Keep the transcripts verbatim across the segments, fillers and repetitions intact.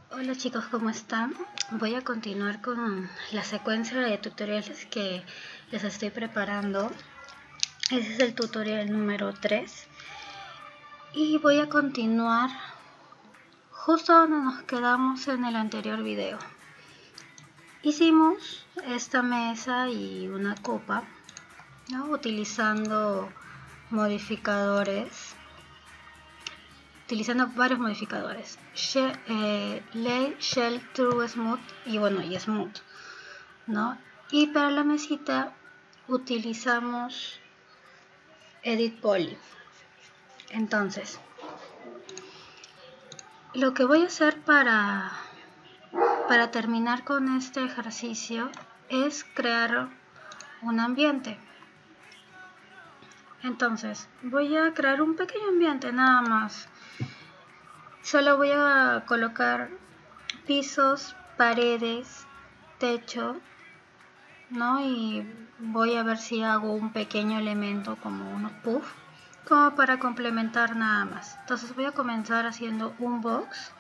Hola chicos, ¿cómo están? Voy a continuar con la secuencia de tutoriales que les estoy preparando. Ese es el tutorial número tres. Y voy a continuar justo donde nos quedamos en el anterior video. Hicimos esta mesa y una copa, ¿no? Utilizando modificadores. Utilizando varios modificadores, Shell, eh, Lay, Shell, True, Smooth y bueno, y Smooth, ¿no? Y para la mesita utilizamos Edit Poly. Entonces, lo que voy a hacer para, para terminar con este ejercicio es crear un ambiente. Entonces, voy a crear un pequeño ambiente nada más. Solo voy a colocar pisos, paredes, techo, ¿no? Y voy a ver si hago un pequeño elemento como unos puff, como para complementar nada más. Entonces voy a comenzar haciendo un box.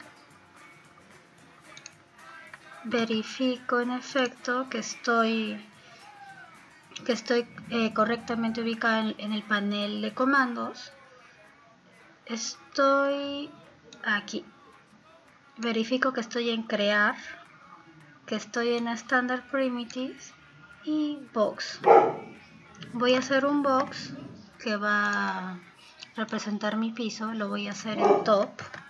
Verifico en efecto que estoy, que estoy eh, correctamente ubicada en, en el panel de comandos. Estoy aquí. Verifico que estoy en crear, que estoy en Standard Primitives y Box. Voy a hacer un box que va a representar mi piso, lo voy a hacer en top.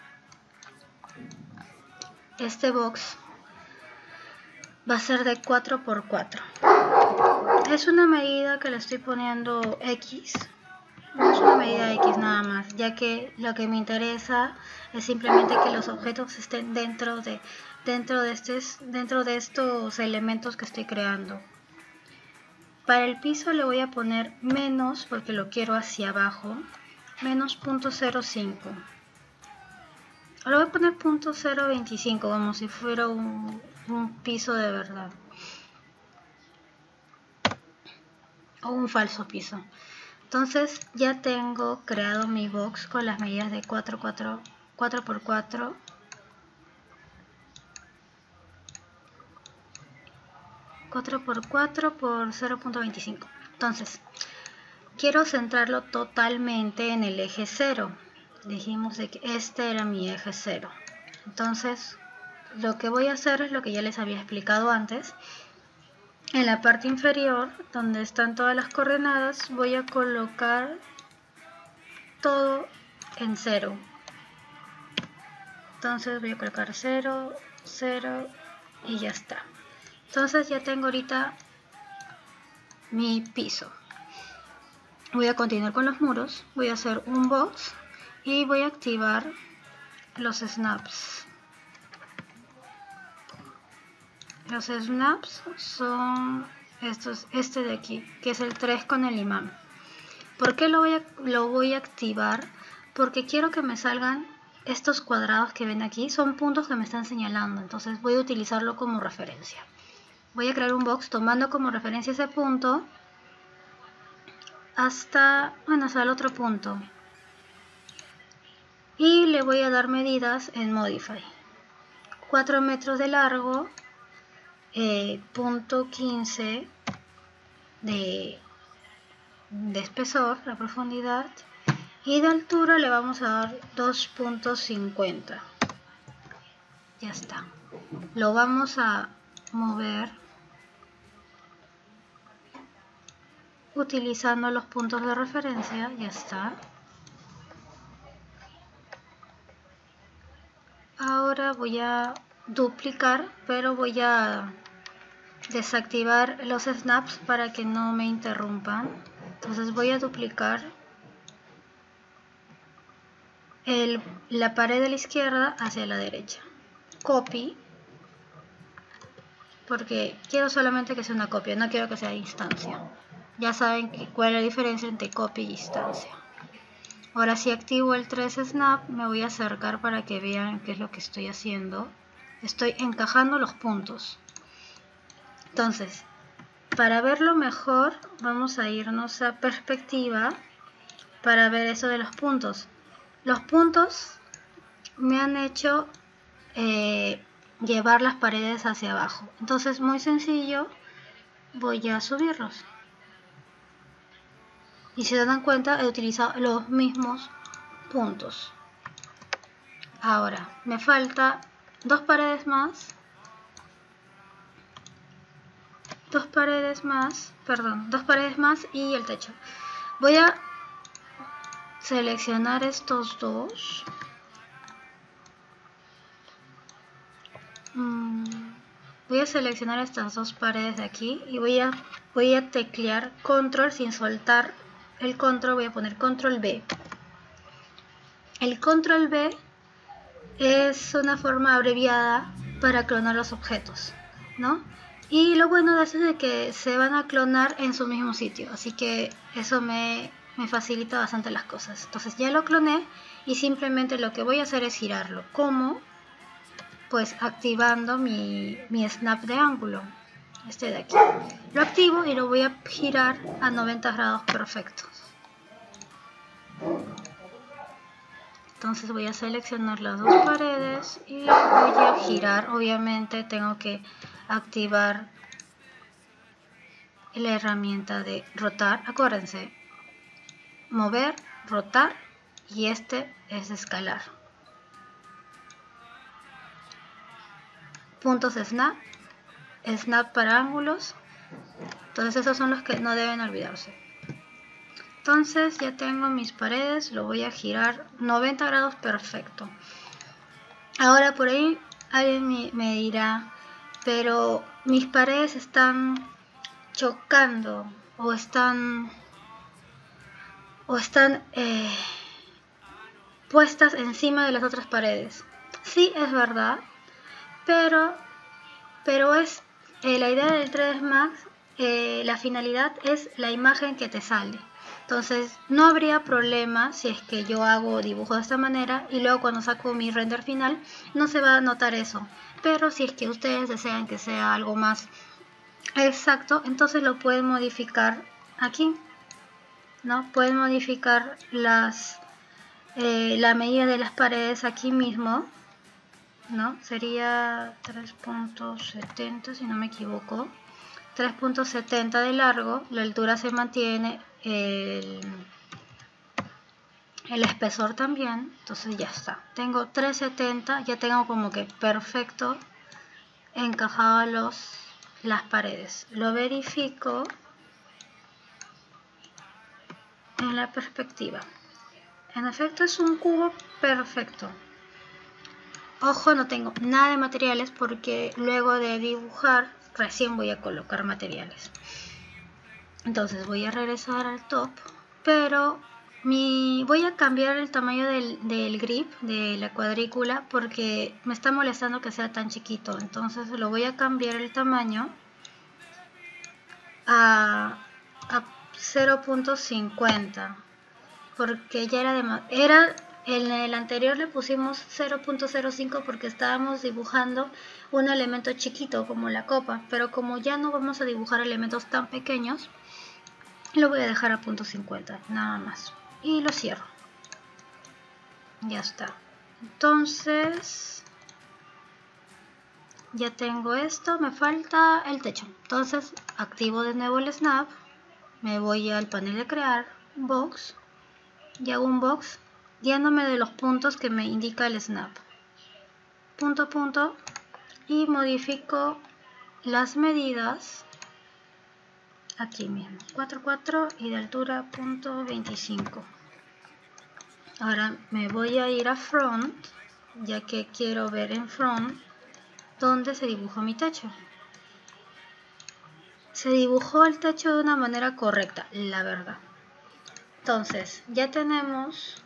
Este box va a ser de cuatro por cuatro. Es una medida que le estoy poniendo X. No es una medida X nada más, ya que lo que me interesa es simplemente que los objetos estén dentro de, dentro de, estos, dentro de estos elementos que estoy creando. Para el piso le voy a poner menos, porque lo quiero hacia abajo, menos punto cero cinco. Ahora voy a poner punto cero veinticinco, como si fuera un, un piso de verdad. O un falso piso. Entonces ya tengo creado mi box con las medidas de cuatro por cuatro, cuatro por cuatro por cero punto veinticinco. Entonces quiero centrarlo totalmente en el eje cero. Dijimos de que este era mi eje cero. Entonces lo que voy a hacer es lo que ya les había explicado antes. En la parte inferior, donde están todas las coordenadas, voy a colocar todo en cero. Entonces voy a colocar cero, cero y ya está. Entonces ya tengo ahorita mi piso. Voy a continuar con los muros. Voy a hacer un box y voy a activar los snaps. Los snaps son estos, este de aquí, que es el tres con el imán. ¿Por qué lo voy a, lo voy a activar? Porque quiero que me salgan estos cuadrados que ven aquí, son puntos que me están señalando, entonces voy a utilizarlo como referencia. Voy a crear un box tomando como referencia ese punto hasta, bueno, hasta el otro punto. Y le voy a dar medidas en Modify. cuatro metros de largo, eh, punto quince de, de espesor, la profundidad, y de altura le vamos a dar dos punto cincuenta. Ya está. Lo vamos a mover utilizando los puntos de referencia. Ya está. Ahora voy a duplicar, pero voy a desactivar los snaps para que no me interrumpan. Entonces voy a duplicar el, la pared de la izquierda hacia la derecha. Copy, porque quiero solamente que sea una copia, no quiero que sea instancia. Ya saben que, cuál es la diferencia entre copia y instancia. Ahora si activo el tres snap, me voy a acercar para que vean qué es lo que estoy haciendo. Estoy encajando los puntos. Entonces, para verlo mejor, vamos a irnos a perspectiva para ver eso de los puntos. Los puntos me han hecho eh, llevar las paredes hacia abajo. Entonces, muy sencillo, voy a subirlos. Y si se dan cuenta, he utilizado los mismos puntos. Ahora, me falta dos paredes más. Dos paredes más, perdón, dos paredes más y el techo. Voy a seleccionar estos dos. Mm, voy a seleccionar estas dos paredes de aquí y voy a, voy a teclear control sin soltar el control. Voy a poner control B. El control B es una forma abreviada para clonar los objetos, ¿no? Y lo bueno de eso es de que se van a clonar en su mismo sitio, así que eso me, me facilita bastante las cosas. Entonces ya lo cloné y simplemente lo que voy a hacer es girarlo. ¿Cómo? Pues activando mi, mi snap de ángulo, este de aquí. Lo activo y lo voy a girar a noventa grados perfectos. Entonces voy a seleccionar las dos paredes y voy a girar. Obviamente tengo que activar la herramienta de rotar. Acuérdense, mover, rotar, y este es escalar. Puntos snap, snap para ángulos. Entonces esos son los que no deben olvidarse. Entonces ya tengo mis paredes, lo voy a girar noventa grados perfecto. Ahora por ahí alguien me, me dirá, pero mis paredes están chocando o están o están eh, puestas encima de las otras paredes. Sí, es verdad, pero pero es eh, la idea del tres D Max, eh, la finalidad es la imagen que te sale. Entonces no habría problema si es que yo hago dibujo de esta manera y luego cuando saco mi render final no se va a notar eso. Pero si es que ustedes desean que sea algo más exacto, entonces lo pueden modificar aquí, ¿no? Pueden modificar las, eh, la medida de las paredes aquí mismo, ¿no? Sería tres punto setenta si no me equivoco. tres punto setenta de largo, la altura se mantiene, el, el espesor también, entonces ya está. Tengo tres setenta, ya tengo como que perfecto encajado los, las paredes. Lo verifico en la perspectiva. En efecto es un cubo perfecto. Ojo, no tengo nada de materiales porque luego de dibujar recién voy a colocar materiales. Entonces voy a regresar al top, pero mi, voy a cambiar el tamaño del, del grip, de la cuadrícula, porque me está molestando que sea tan chiquito. Entonces lo voy a cambiar el tamaño a, a cero punto cincuenta, porque ya era de era en el anterior le pusimos cero punto cero cinco porque estábamos dibujando un elemento chiquito como la copa, pero como ya no vamos a dibujar elementos tan pequeños, lo voy a dejar a punto cincuenta nada más y lo cierro. Ya está. Entonces ya tengo esto, me falta el techo. Entonces activo de nuevo el snap, me voy al panel de crear, box, y hago un box guiándome de los puntos que me indica el snap. Punto a punto, y modifico las medidas aquí mismo, cuatro punto cuatro y de altura punto veinticinco. Ahora me voy a ir a front, ya que quiero ver en front dónde se dibujó mi techo. Se dibujó el techo de una manera correcta, la verdad. Entonces ya tenemos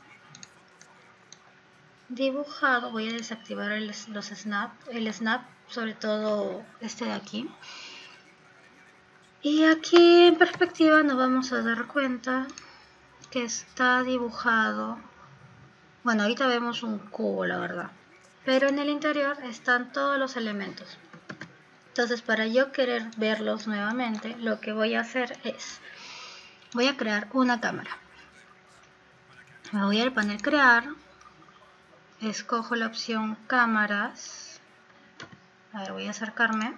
dibujado. Voy a desactivar el, los snap, el snap, sobre todo este de aquí. Y aquí en perspectiva nos vamos a dar cuenta que está dibujado. Bueno, ahorita vemos un cubo, la verdad, pero en el interior están todos los elementos. Entonces, para yo querer verlos nuevamente, lo que voy a hacer es, voy a crear una cámara. Me voy al panel crear, escojo la opción cámaras, A ver, voy a acercarme.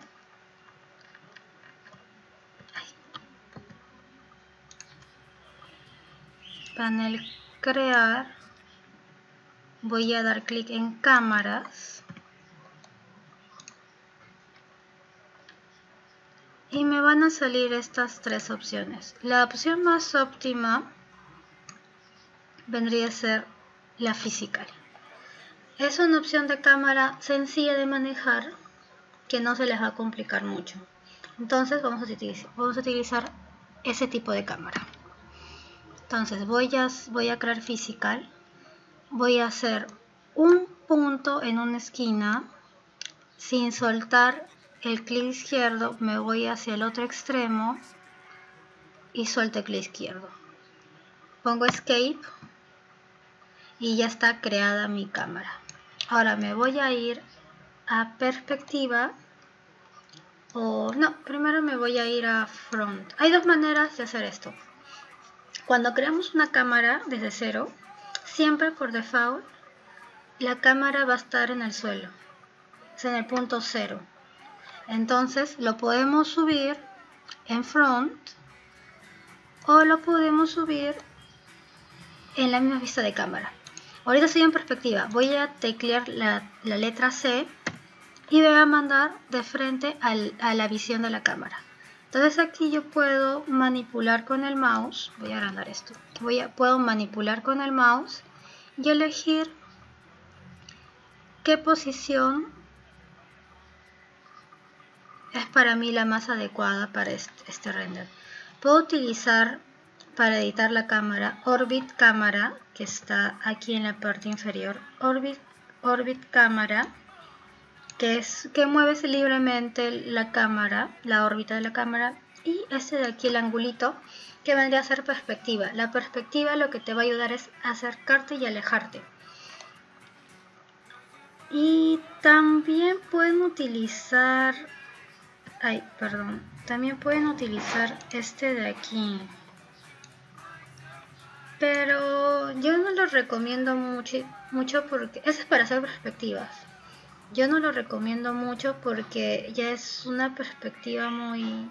Panel crear. Voy a dar clic en cámaras. Y me van a salir estas tres opciones. La opción más óptima vendría a ser la Physical. Es una opción de cámara sencilla de manejar que no se les va a complicar mucho. Entonces vamos a utilizar, vamos a utilizar ese tipo de cámara. Entonces voy a, voy a crear Physical. Voy a hacer un punto en una esquina sin soltar el clic izquierdo. Me voy hacia el otro extremo y suelto el clic izquierdo. Pongo Escape y ya está creada mi cámara. Ahora me voy a ir a perspectiva, o no, primero me voy a ir a front. Hay dos maneras de hacer esto. Cuando creamos una cámara desde cero, siempre por default la cámara va a estar en el suelo, es en el punto cero. Entonces lo podemos subir en front o lo podemos subir en la misma vista de cámara. Ahorita estoy en perspectiva, voy a teclear la, la letra C y me va a mandar de frente al, a la visión de la cámara. Entonces aquí yo puedo manipular con el mouse, voy a agrandar esto, voy a, puedo manipular con el mouse y elegir qué posición es para mí la más adecuada para este, este render. Puedo utilizar para editar la cámara Orbit Cámara, que está aquí en la parte inferior, Orbit, Orbit Cámara, que es que mueves libremente la cámara, la órbita de la cámara, y este de aquí, el angulito, que vendría a ser perspectiva. La perspectiva lo que te va a ayudar es acercarte y alejarte. Y también pueden utilizar, ay, perdón, también pueden utilizar este de aquí. Pero yo no lo recomiendo mucho, mucho porque ese es para hacer perspectivas. Yo no lo recomiendo mucho porque ya es una perspectiva muy,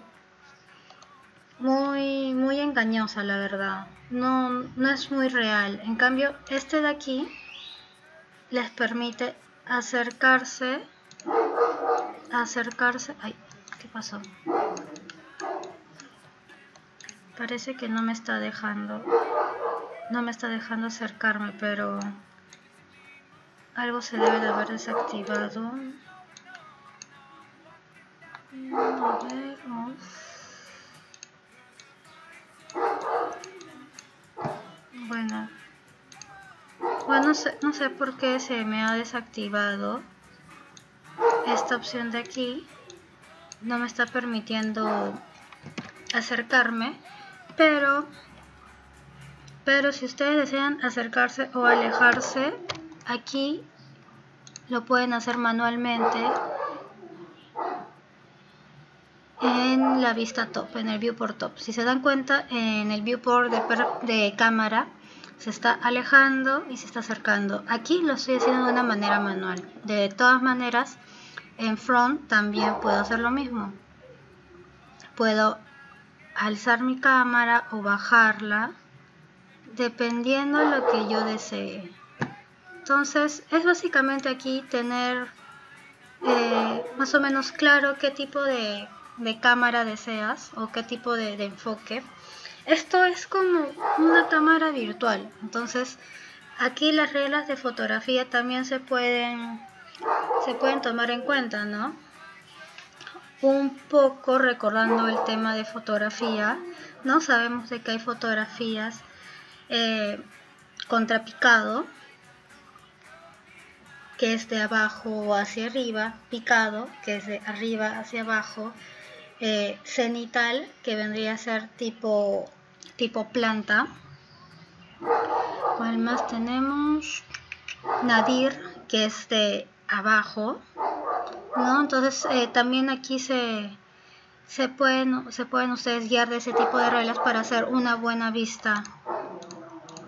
muy, muy engañosa, la verdad. No, no es muy real. En cambio, este de aquí les permite acercarse, acercarse. Ay, ¿qué pasó? Parece que no me está dejando. No me está dejando acercarme, pero algo se debe de haber desactivado. A ver, oh. Bueno, bueno no, sé, no sé por qué se me ha desactivado esta opción de aquí. No me está permitiendo acercarme, pero... Pero si ustedes desean acercarse o alejarse, aquí lo pueden hacer manualmente en la vista top, en el viewport top. Si se dan cuenta, en el viewport de, de cámara se está alejando y se está acercando. Aquí lo estoy haciendo de una manera manual. De todas maneras, en front también puedo hacer lo mismo. Puedo alzar mi cámara o bajarla, dependiendo de lo que yo desee. Entonces es básicamente aquí tener eh, más o menos claro qué tipo de, de cámara deseas o qué tipo de, de enfoque. Esto es como una cámara virtual. Entonces aquí las reglas de fotografía también se pueden, se pueden tomar en cuenta, ¿no? Un poco recordando el tema de fotografía, ¿no? Sabemos de que hay fotografías Eh, contrapicado, que es de abajo hacia arriba, picado, que es de arriba hacia abajo, eh, cenital, que vendría a ser tipo, tipo planta. ¿Cuál más tenemos? Nadir, que es de abajo, ¿no? Entonces eh, también aquí se, se, pueden, se pueden ustedes guiar de ese tipo de reglas para hacer una buena vista.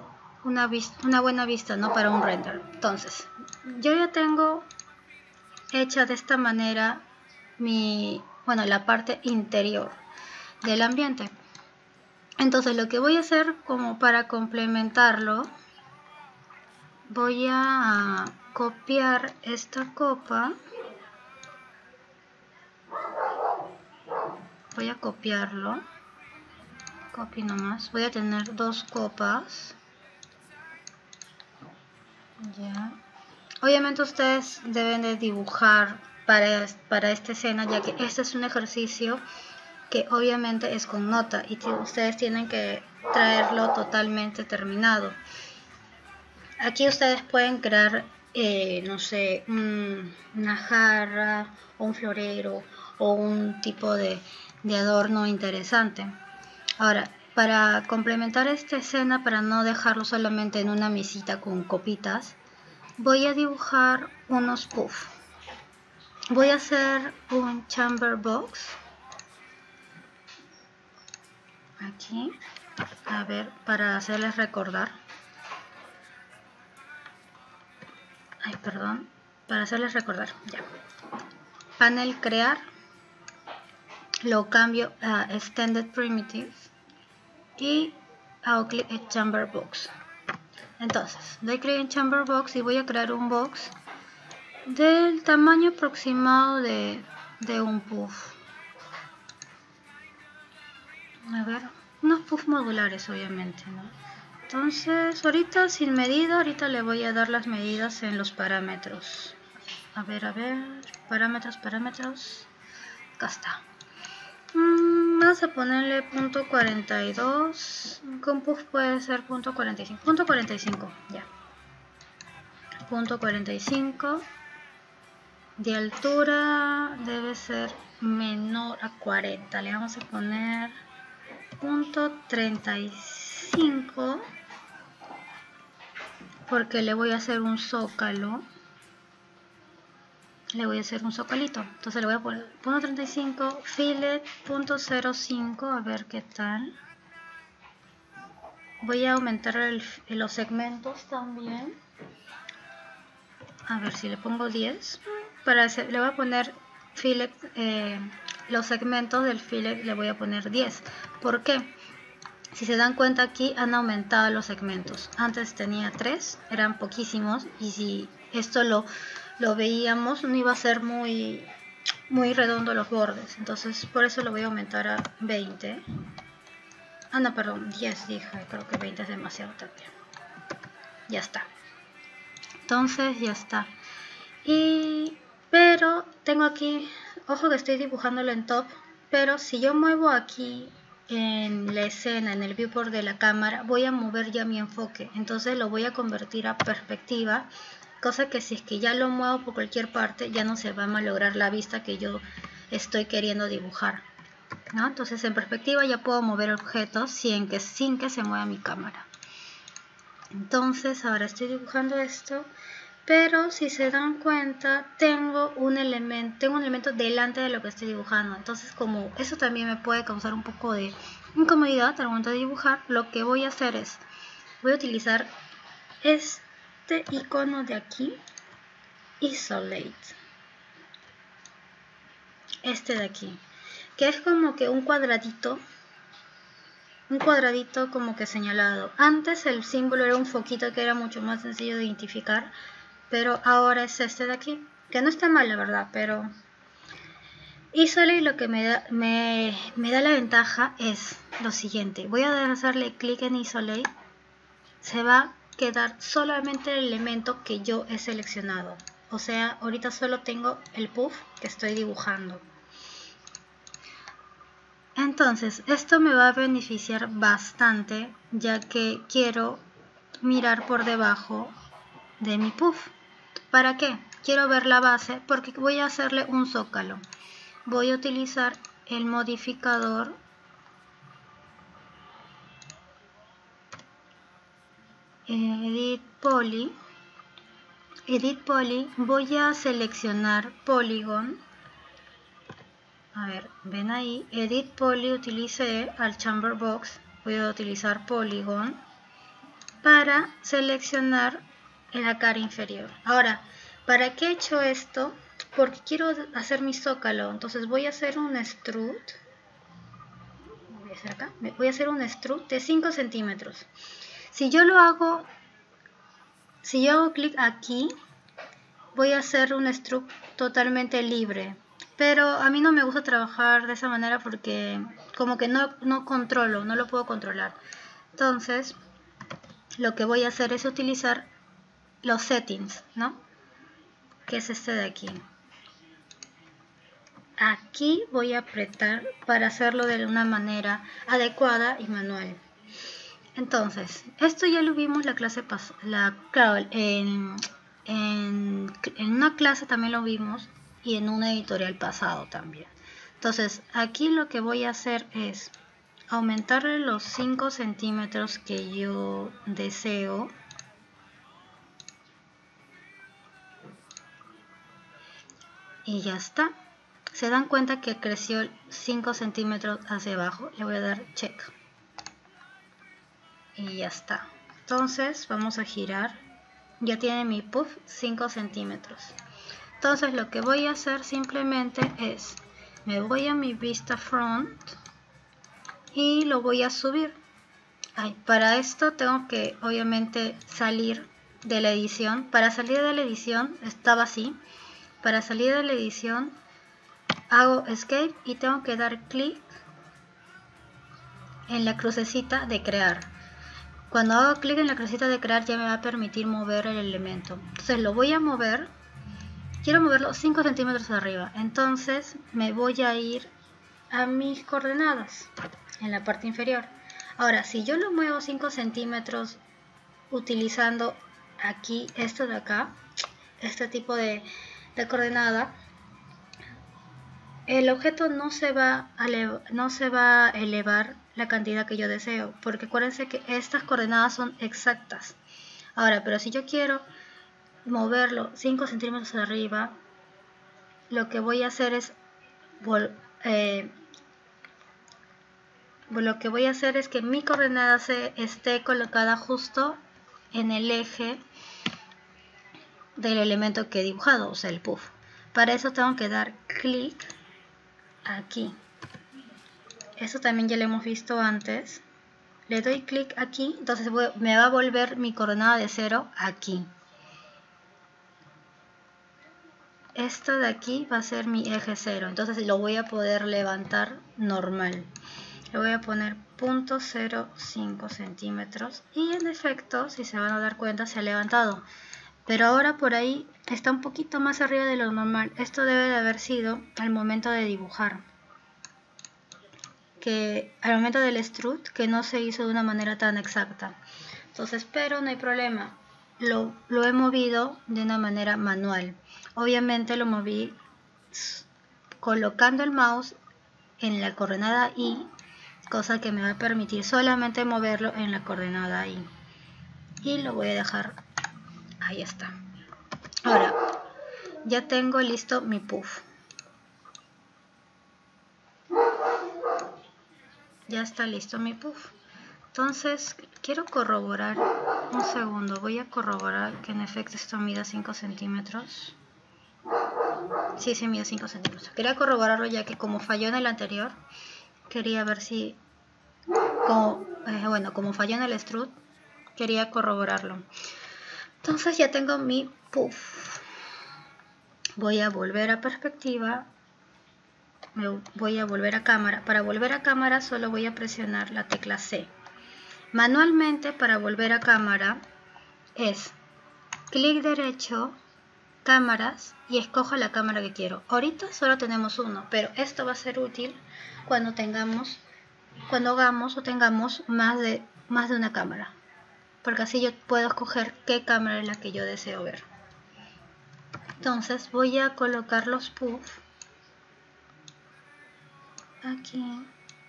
Una, vista, una buena vista, ¿no? Para un render. Entonces, yo ya tengo hecha de esta manera mi, bueno, la parte interior del ambiente. Entonces lo que voy a hacer como para complementarlo, voy a copiar esta copa. Voy a copiarlo. Copy nomás. Voy a tener dos copas. Ya. Obviamente ustedes deben de dibujar para, para esta escena, ya que este es un ejercicio que obviamente es con nota y ustedes tienen que traerlo totalmente terminado. Aquí ustedes pueden crear, eh, no sé, un, una jarra o un florero o un tipo de, de adorno interesante. Ahora, para complementar esta escena, para no dejarlo solamente en una mesita con copitas, voy a dibujar unos puffs. Voy a hacer un chamber box. Aquí, a ver, para hacerles recordar. Ay, perdón, para hacerles recordar, ya. Panel crear, lo cambio a extended primitive y hago clic en chamber box. Entonces, doy clic en chamber box y voy a crear un box del tamaño aproximado de, de un puff. A ver, unos puffs modulares obviamente, ¿no? Entonces, ahorita sin medida, ahorita le voy a dar las medidas en los parámetros. A ver, a ver, parámetros, parámetros. Acá está. Mm, vamos a ponerle punto cuarenta y dos. Con puff puede ser punto cuarenta y cinco. Punto cuarenta y cinco, ya. Punto cuarenta y cinco. De altura debe ser menor a cuarenta. Le vamos a poner punto treinta y cinco. Porque le voy a hacer un zócalo. Le voy a hacer un zocalito. Entonces le voy a poner punto treinta y cinco, fillet punto cero cinco, a ver qué tal. Voy a aumentar el, los segmentos también. A ver si le pongo diez. Para hacer, le voy a poner fillet, eh, los segmentos del fillet le voy a poner diez. ¿Por qué? Si se dan cuenta, aquí han aumentado los segmentos. Antes tenía tres, eran poquísimos, y si esto lo, lo veíamos, no iba a ser muy, muy redondo los bordes. Entonces, por eso lo voy a aumentar a veinte. Ah, no, perdón, diez dije, creo que veinte es demasiado también. Ya está. Entonces, ya está. Y, pero, tengo aquí, ojo que estoy dibujándolo en top, pero si yo muevo aquí en la escena, en el viewport de la cámara, voy a mover ya mi enfoque, entonces lo voy a convertir a perspectiva, cosa que si es que ya lo muevo por cualquier parte, ya no se va a malograr la vista que yo estoy queriendo dibujar, ¿no? Entonces en perspectiva ya puedo mover objetos sin que, sin que se mueva mi cámara. Entonces ahora estoy dibujando esto, pero si se dan cuenta, tengo un elemento, tengo un elemento delante de lo que estoy dibujando. Entonces, como eso también me puede causar un poco de incomodidad al momento de dibujar, lo que voy a hacer es, voy a utilizar este icono de aquí, Isolate. Este de aquí, que es como que un cuadradito, un cuadradito como que señalado. Antes el símbolo era un foquito que era mucho más sencillo de identificar, pero ahora es este de aquí, que no está mal la verdad, pero Isolate lo que me da, me, me da la ventaja es lo siguiente. Voy a hacerle clic en Isolate, se va a quedar solamente el elemento que yo he seleccionado. O sea, ahorita solo tengo el puff que estoy dibujando. Entonces, esto me va a beneficiar bastante, ya que quiero mirar por debajo de mi puff. ¿Para qué? Quiero ver la base porque voy a hacerle un zócalo. Voy a utilizar el modificador Edit Poly. Edit Poly. Voy a seleccionar Polygon. A ver, ven ahí. Edit Poly, utilicé al Chamber Box. Voy a utilizar Polygon para seleccionar en la cara inferior. Ahora, ¿para qué he hecho esto? porque quiero hacer mi zócalo. Entonces voy a hacer un extrude. Voy a hacer acá. Voy a hacer un extrude de cinco centímetros. Si yo lo hago, si yo hago clic aquí, voy a hacer un extrude totalmente libre. Pero a mí no me gusta trabajar de esa manera porque como que no, no controlo, no lo puedo controlar. Entonces, lo que voy a hacer es utilizar los settings, ¿no? Que es este de aquí. Aquí voy a apretar para hacerlo de una manera adecuada y manual. Entonces, esto ya lo vimos la clase pasada, claro, en, en, en una clase también lo vimos y en un editorial pasado también. Entonces, aquí lo que voy a hacer es aumentarle los cinco centímetros que yo deseo. Y ya está. Se dan cuenta que creció cinco centímetros hacia abajo. Le voy a dar check. Y ya está. Entonces vamos a girar. Ya tiene mi puff cinco centímetros. Entonces lo que voy a hacer simplemente es, me voy a mi vista front y lo voy a subir. Ay, para esto tengo que obviamente salir de la edición. Para salir de la edición estaba así. Para salir de la edición hago escape y tengo que dar clic en la crucecita de crear. Cuando hago clic en la crucecita de crear ya me va a permitir mover el elemento. Entonces lo voy a mover. Quiero moverlo cinco centímetros arriba. Entonces me voy a ir a mis coordenadas en la parte inferior. Ahora, si yo lo muevo cinco centímetros utilizando aquí esto de acá, este tipo de, de coordenada, el objeto no se va a no se va a elevar la cantidad que yo deseo, porque acuérdense que estas coordenadas son exactas. Ahora, pero si yo quiero moverlo cinco centímetros arriba, lo que voy a hacer es eh, lo que voy a hacer es que mi coordenada se esté colocada justo en el eje del elemento que he dibujado, o sea, el puff. Para eso tengo que dar clic aquí. Eso también ya lo hemos visto antes. Le doy clic aquí, entonces voy, me va a volver mi coordenada de cero aquí. Esto de aquí va a ser mi eje cero, entonces lo voy a poder levantar normal. Le voy a poner punto cero cinco centímetros y en efecto, si se van a dar cuenta, se ha levantado. Pero ahora por ahí está un poquito más arriba de lo normal. Esto debe de haber sido al momento de dibujar. Que al momento del extrude, que no se hizo de una manera tan exacta. Entonces, pero no hay problema. Lo, lo he movido de una manera manual. Obviamente lo moví colocando el mouse en la coordenada Y, cosa que me va a permitir solamente moverlo en la coordenada Y. Y lo voy a dejar, ahí está. Ahora, ya tengo listo mi puff. Ya está listo mi puff. Entonces, quiero corroborar, un segundo, voy a corroborar que en efecto esto mida cinco centímetros. Sí, sí mide cinco centímetros. Quería corroborarlo ya que como falló en el anterior, quería ver si, como, eh, bueno, como falló en el extrude, quería corroborarlo. Entonces ya tengo mi puff. Voy a volver a perspectiva. Me voy a volver a cámara. Para volver a cámara solo voy a presionar la tecla C. Manualmente para volver a cámara es clic derecho, cámaras y escojo la cámara que quiero. Ahorita solo tenemos uno, pero esto va a ser útil cuando tengamos, cuando hagamos o tengamos más de, más de una cámara. Porque así yo puedo escoger qué cámara es la que yo deseo ver. Entonces voy a colocar los puffs aquí.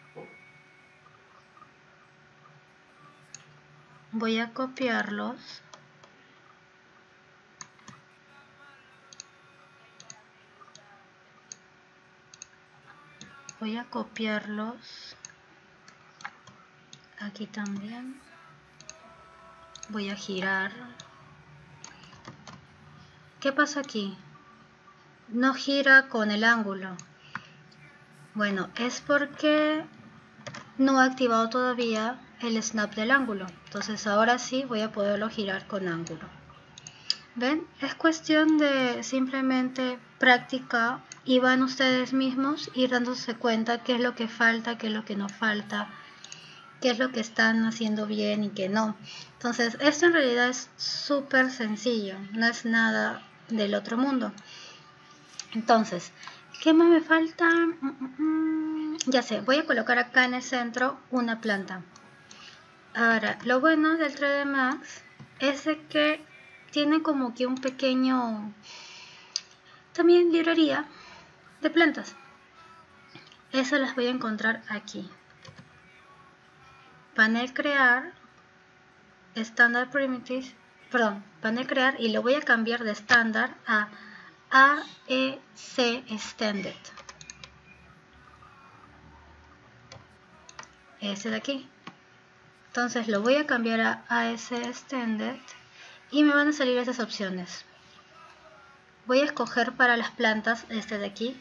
Voy a copiarlos. Voy a copiarlos aquí también. Voy a girar. ¿Qué pasa aquí? no gira con el ángulo. Bueno, es porque no he activado todavía el snap del ángulo. Entonces ahora sí voy a poderlo girar con ángulo. ¿Ven? Es cuestión de simplemente práctica y van ustedes mismos ir dándose cuenta qué es lo que falta, qué es lo que no falta, qué es lo que están haciendo bien y qué no. Entonces esto en realidad es súper sencillo, no es nada del otro mundo. Entonces, ¿qué más me falta? Ya sé, voy a colocar acá en el centro una planta. Ahora, lo bueno del tres D Max es de que tiene como que un pequeño, también librería de plantas. Esas las voy a encontrar aquí. Panel crear, estándar primitives, perdón, panel crear, y lo voy a cambiar de estándar a A E C extended. Ese de aquí. Entonces lo voy a cambiar a A E C extended y me van a salir esas opciones. Voy a escoger para las plantas este de aquí.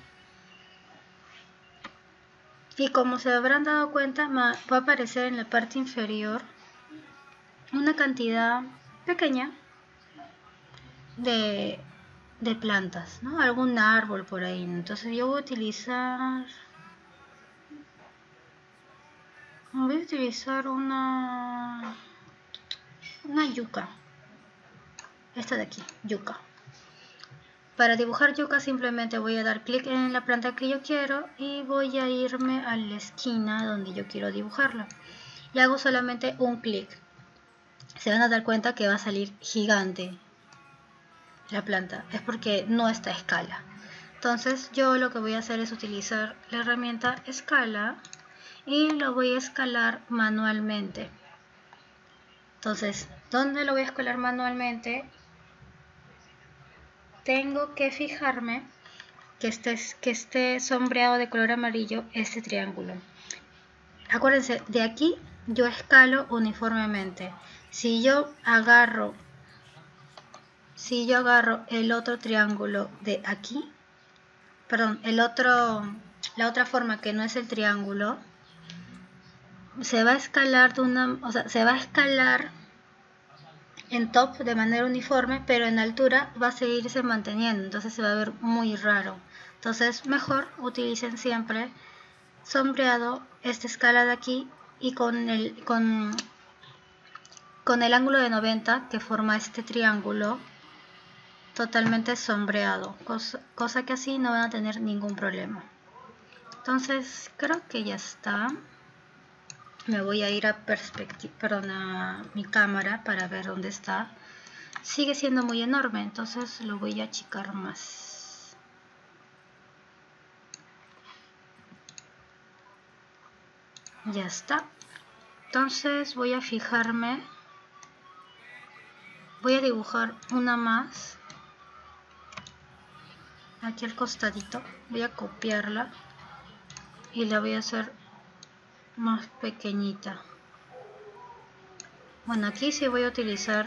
Y como se habrán dado cuenta, va a aparecer en la parte inferior una cantidad pequeña de, de plantas, ¿no? Algún árbol por ahí. Entonces yo voy a utilizar... Voy a utilizar una... Una yuca. Esta de aquí, yuca. Para dibujar yuca simplemente voy a dar clic en la planta que yo quiero y voy a irme a la esquina donde yo quiero dibujarla. Y hago solamente un clic. Se van a dar cuenta que va a salir gigante la planta. Es porque no está a escala. Entonces yo lo que voy a hacer es utilizar la herramienta escala y lo voy a escalar manualmente. Entonces, ¿dónde lo voy a escalar manualmente? Tengo que fijarme que esté, que esté sombreado de color amarillo este triángulo. Acuérdense, de aquí yo escalo uniformemente. Si yo agarro, si yo agarro el otro triángulo de aquí, perdón, el otro, la otra forma que no es el triángulo, se va a escalar de una, o sea, se va a escalar en top de manera uniforme, pero en altura va a seguirse manteniendo, entonces se va a ver muy raro. Entonces mejor utilicen siempre sombreado, esta escala de aquí, y con el, con, con el ángulo de noventa que forma este triángulo totalmente sombreado, cosa, cosa que así no van a tener ningún problema. Entonces creo que ya está. Me voy a ir a perspectiva, perdón, a mi cámara para ver dónde está. Sigue siendo muy enorme, entonces lo voy a achicar más. Ya está. Entonces voy a fijarme. Voy a dibujar una más. Aquí al costadito. Voy a copiarla. Y la voy a hacer más pequeñita. Bueno, aquí sí voy a utilizar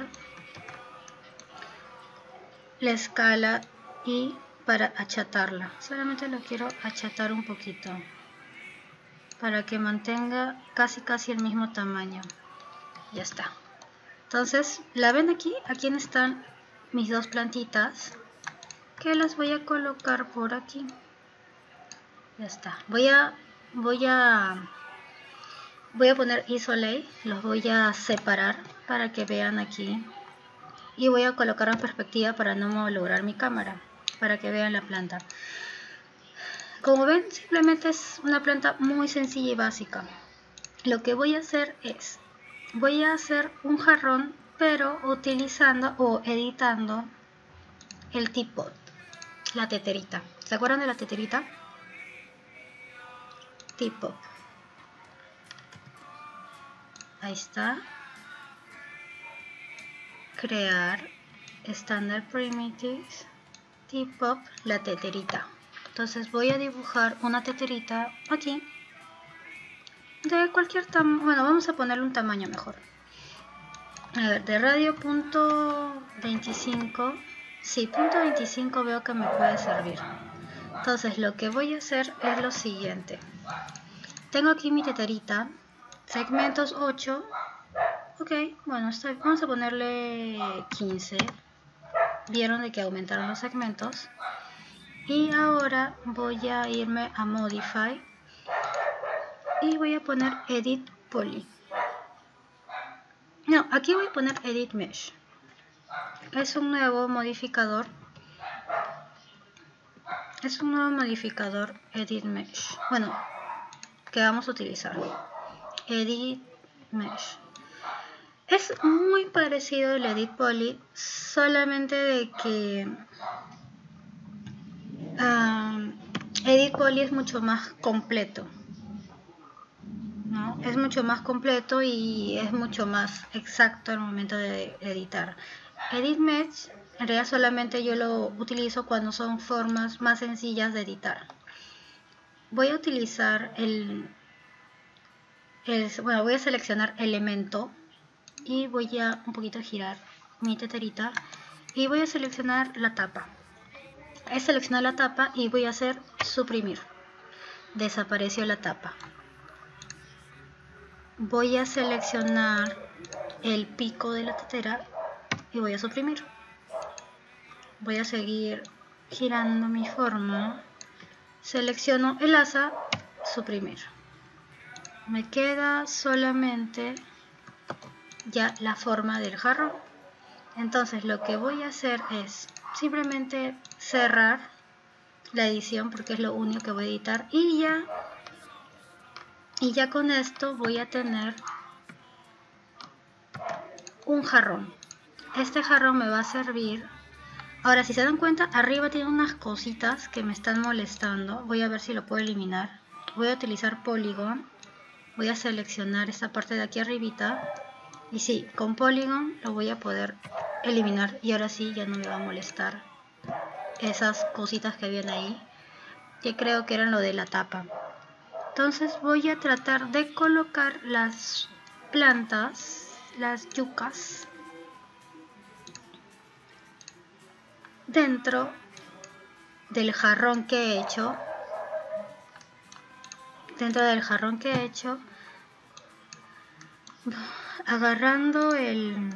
la escala y para achatarla. Solamente lo quiero achatar un poquito para que mantenga casi casi el mismo tamaño. Ya está. Entonces, ¿la ven aquí? Aquí están mis dos plantitas que las voy a colocar por aquí. Ya está. Voy a voy a Voy a poner isolate, los voy a separar para que vean aquí. Y voy a colocar en perspectiva para no malograr mi cámara, para que vean la planta. Como ven, simplemente es una planta muy sencilla y básica. Lo que voy a hacer es, voy a hacer un jarrón, pero utilizando o editando el teapot, la teterita. ¿Se acuerdan de la teterita? Teapot. Ahí está. Crear Standard Primitives Teapot, la teterita. Entonces voy a dibujar una teterita aquí de cualquier tamaño. Bueno, vamos a ponerle un tamaño mejor. A ver, de radio punto veinticinco Sí, punto veinticinco veo que me puede servir. Entonces lo que voy a hacer es lo siguiente. Tengo aquí mi teterita, segmentos ocho. Ok, bueno, está, vamos a ponerle quince. Vieron de que aumentaron los segmentos. Y ahora voy a irme a Modify y voy a poner Edit Poly. No, aquí voy a poner Edit Mesh. Es un nuevo modificador. Es un nuevo modificador Edit Mesh. Bueno, que vamos a utilizar. Edit Mesh. Es muy parecido al Edit Poly, solamente de que um, Edit Poly es mucho más completo, ¿no? Es mucho más completo y es mucho más exacto al momento de editar. Edit Mesh, en realidad solamente yo lo utilizo cuando son formas más sencillas de editar. Voy a utilizar el, el bueno, voy a seleccionar elemento y voy a un poquito girar mi teterita y voy a seleccionar la tapa. He seleccionado la tapa y voy a hacer suprimir. Desapareció la tapa. Voy a seleccionar el pico de la tetera y voy a suprimir. Voy a seguir girando mi forma. Selecciono el asa, suprimir. Me queda solamente ya la forma del jarrón. Entonces lo que voy a hacer es simplemente cerrar la edición porque es lo único que voy a editar y ya y ya con esto voy a tener un jarrón. Este jarrón me va a servir. Ahora, si se dan cuenta, arriba tiene unas cositas que me están molestando. Voy a ver si lo puedo eliminar. Voy a utilizar Polygon. Voy a seleccionar esta parte de aquí arribita. Y sí, con Polygon lo voy a poder eliminar. Y ahora sí, ya no me va a molestar esas cositas que habían ahí, que creo que eran lo de la tapa. Entonces voy a tratar de colocar las plantas, las yucas, dentro del jarrón que he hecho. Dentro del jarrón que he hecho, agarrando el...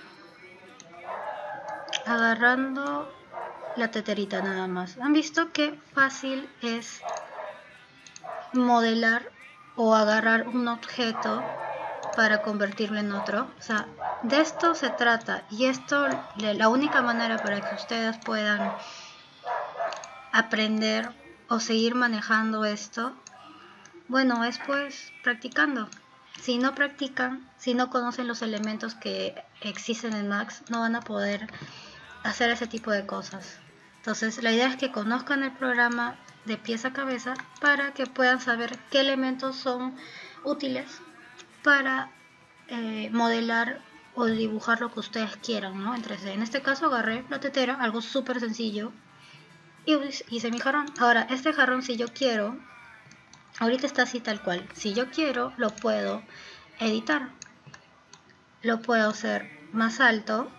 Agarrando la teterita nada más. ¿Han visto qué fácil es modelar o agarrar un objeto para convertirlo en otro? O sea, de esto se trata. Y esto, la única manera para que ustedes puedan aprender o seguir manejando esto, bueno, es pues practicando. Si no practican, si no conocen los elementos que existen en Max, no van a poder hacer ese tipo de cosas. Entonces la idea es que conozcan el programa de pies a cabeza para que puedan saber qué elementos son útiles para eh, modelar o dibujar lo que ustedes quieran, ¿no? En tres D. En este caso agarré la tetera, algo súper sencillo, y hice mi jarrón. Ahora, este jarrón, si yo quiero, ahorita está así tal cual, si yo quiero lo puedo editar, lo puedo hacer más alto.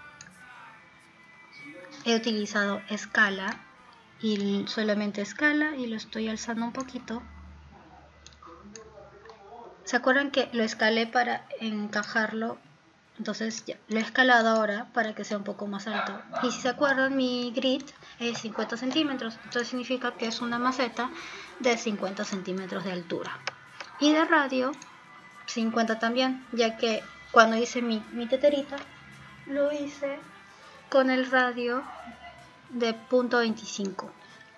He utilizado escala y solamente escala y lo estoy alzando un poquito. ¿Se acuerdan que lo escalé para encajarlo? Entonces ya lo he escalado ahora para que sea un poco más alto. Y si se acuerdan, mi grid es cincuenta centímetros. Entonces significa que es una maceta de cincuenta centímetros de altura. Y de radio, cincuenta también, ya que cuando hice mi, mi teterita, lo hice con el radio de punto veinticinco,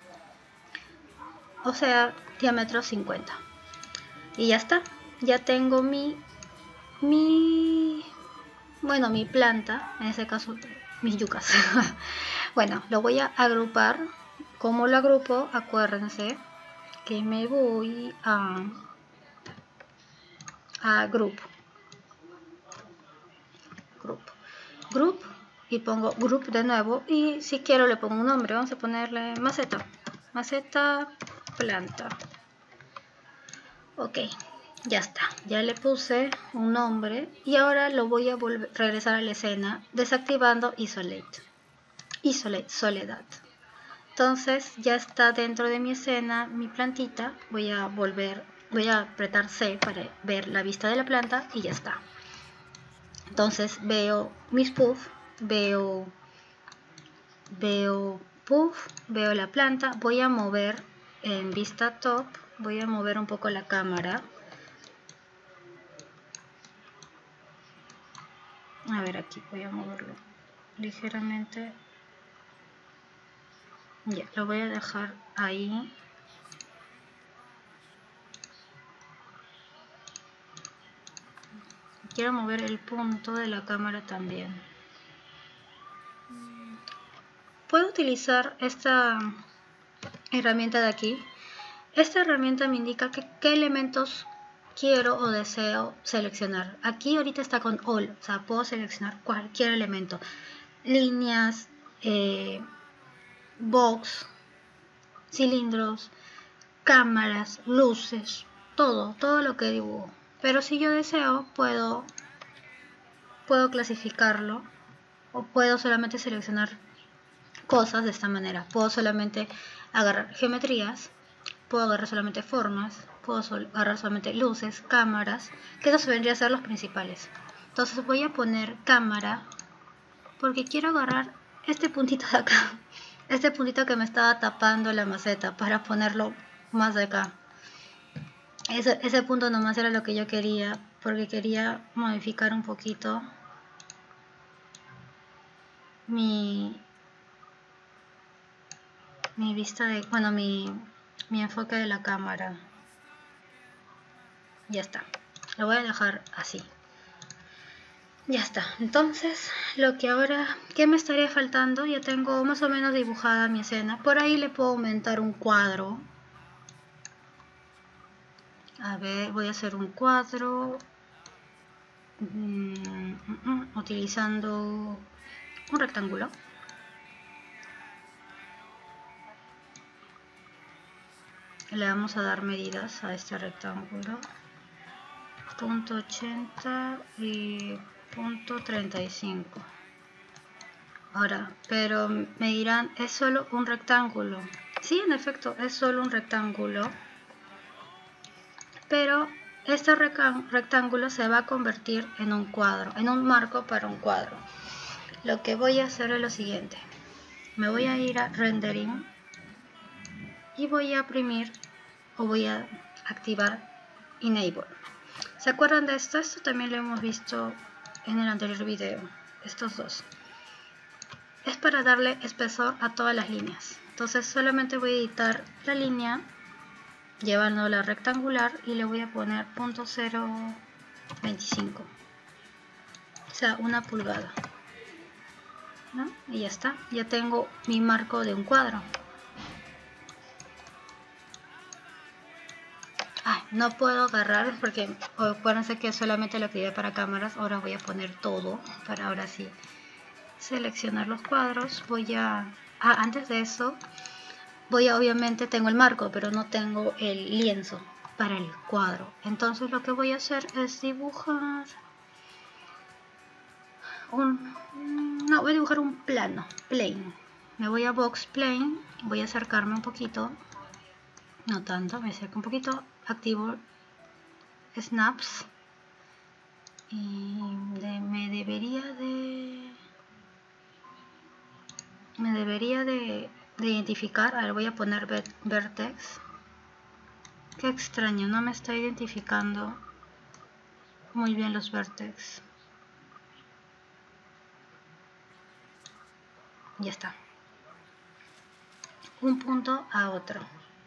o sea, diámetro cincuenta. Y ya está, ya tengo mi mi bueno, mi planta, en ese caso mis yucas. Bueno, lo voy a agrupar. ¿Cómo lo agrupo? Acuérdense que me voy a a group group group y pongo group de nuevo, y si quiero le pongo un nombre. Vamos a ponerle maceta, maceta planta. Ok, ya está, ya le puse un nombre y ahora lo voy a volver, regresar a la escena desactivando isolate. y soledad. Entonces ya está dentro de mi escena mi plantita. Voy a volver, voy a apretar C para ver la vista de la planta y ya está. Entonces veo mis puff, veo, veo puff, veo la planta. Voy a mover en vista top, voy a mover un poco la cámara. A ver, aquí voy a moverlo ligeramente. Ya, lo voy a dejar ahí. Quiero mover el punto de la cámara también. Puedo utilizar esta herramienta de aquí. Esta herramienta me indica que, qué elementos quiero o deseo seleccionar. Aquí ahorita está con All, o sea, puedo seleccionar cualquier elemento. Líneas, eh, box, cilindros, cámaras, luces, todo, todo lo que dibujo. Pero si yo deseo, puedo, puedo clasificarlo o puedo solamente seleccionar cosas de esta manera. Puedo solamente agarrar geometrías, puedo agarrar solamente formas, puedo sol agarrar solamente luces, cámaras, que esos vendrían a ser los principales. Entonces voy a poner cámara porque quiero agarrar este puntito de acá, este puntito que me estaba tapando la maceta, para ponerlo más de acá. Ese, ese punto nomás era lo que yo quería, porque quería modificar un poquito mi, mi vista de, bueno, mi, mi enfoque de la cámara. Ya está, lo voy a dejar así. Ya está, entonces lo que ahora, ¿qué me estaría faltando? Ya tengo más o menos dibujada mi escena. Por ahí le puedo aumentar un cuadro. A ver, voy a hacer un cuadro mm, mm, utilizando un rectángulo. Le vamos a dar medidas a este rectángulo. Punto ochenta y punto treinta y cinco. Ahora, pero me dirán, es solo un rectángulo. Sí, en efecto, es solo un rectángulo. Pero este rectángulo se va a convertir en un cuadro, en un marco para un cuadro. Lo que voy a hacer es lo siguiente. Me voy a ir a Rendering y voy a imprimir o voy a activar Enable. ¿Se acuerdan de esto? Esto también lo hemos visto en el anterior video. Estos dos. Es para darle espesor a todas las líneas. Entonces solamente voy a editar la línea llevándola rectangular y le voy a poner punto cero veinticinco, o sea, una pulgada, ¿no? Y ya está, ya tengo mi marco de un cuadro. Ay, no puedo agarrar porque acuérdense que solamente lo activé para cámaras. Ahora voy a poner todo para ahora sí seleccionar los cuadros. Voy a, ah, antes de eso voy a, obviamente tengo el marco, pero no tengo el lienzo para el cuadro. Entonces lo que voy a hacer es dibujar un, no, voy a dibujar un plano, plane. Me voy a Box Plane, voy a acercarme un poquito, no tanto, me acerco un poquito, activo Snaps y de, me debería de, me debería de de identificar. A ver, voy a poner vertex. Qué extraño, no me está identificando muy bien los vertex. Ya está. Un punto a otro.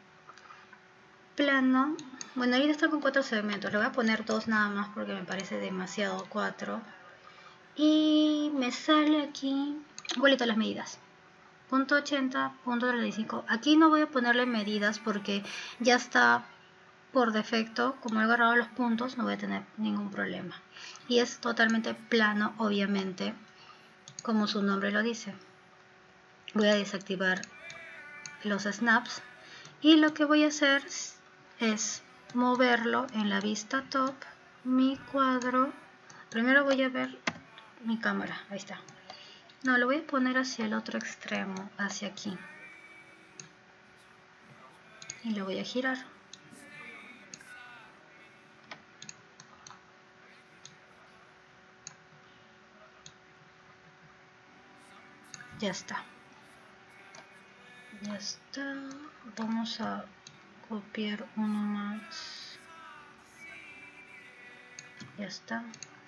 Plano. Bueno, ahorita está con cuatro segmentos. Le voy a poner dos nada más porque me parece demasiado cuatro. Y me sale aquí igualito las medidas. Punto ochenta, punto treinta y cinco. Aquí no voy a ponerle medidas porque ya está por defecto. Como he agarrado los puntos, no voy a tener ningún problema. Y es totalmente plano, obviamente, como su nombre lo dice. Voy a desactivar los snaps. Y lo que voy a hacer es moverlo en la vista top, mi cuadro. Primero voy a ver mi cámara. Ahí está. No, lo voy a poner hacia el otro extremo, hacia aquí. Y lo voy a girar. Ya está. Ya está. Vamos a copiar uno más. Ya está.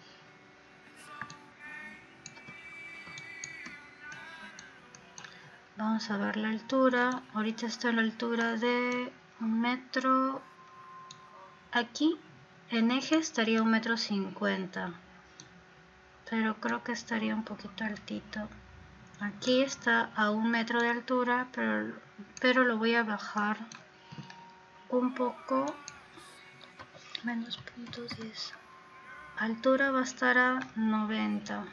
Vamos a ver la altura. Ahorita está a la altura de un metro. Aquí en eje estaría un metro cincuenta. Pero creo que estaría un poquito altito. Aquí está a un metro de altura, pero, pero lo voy a bajar un poco. Menos punto diez. Altura va a estar a noventa.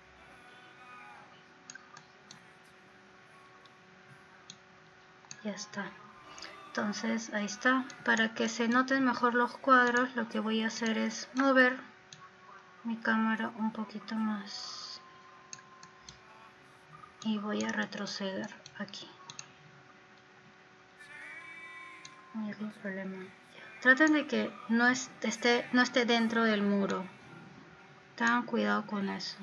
Ya está. Entonces ahí está. Para que se noten mejor los cuadros, lo que voy a hacer es mover mi cámara un poquito más. Y voy a retroceder aquí. No hay algún problema. Traten de que no esté, no esté dentro del muro. Tengan cuidado con eso.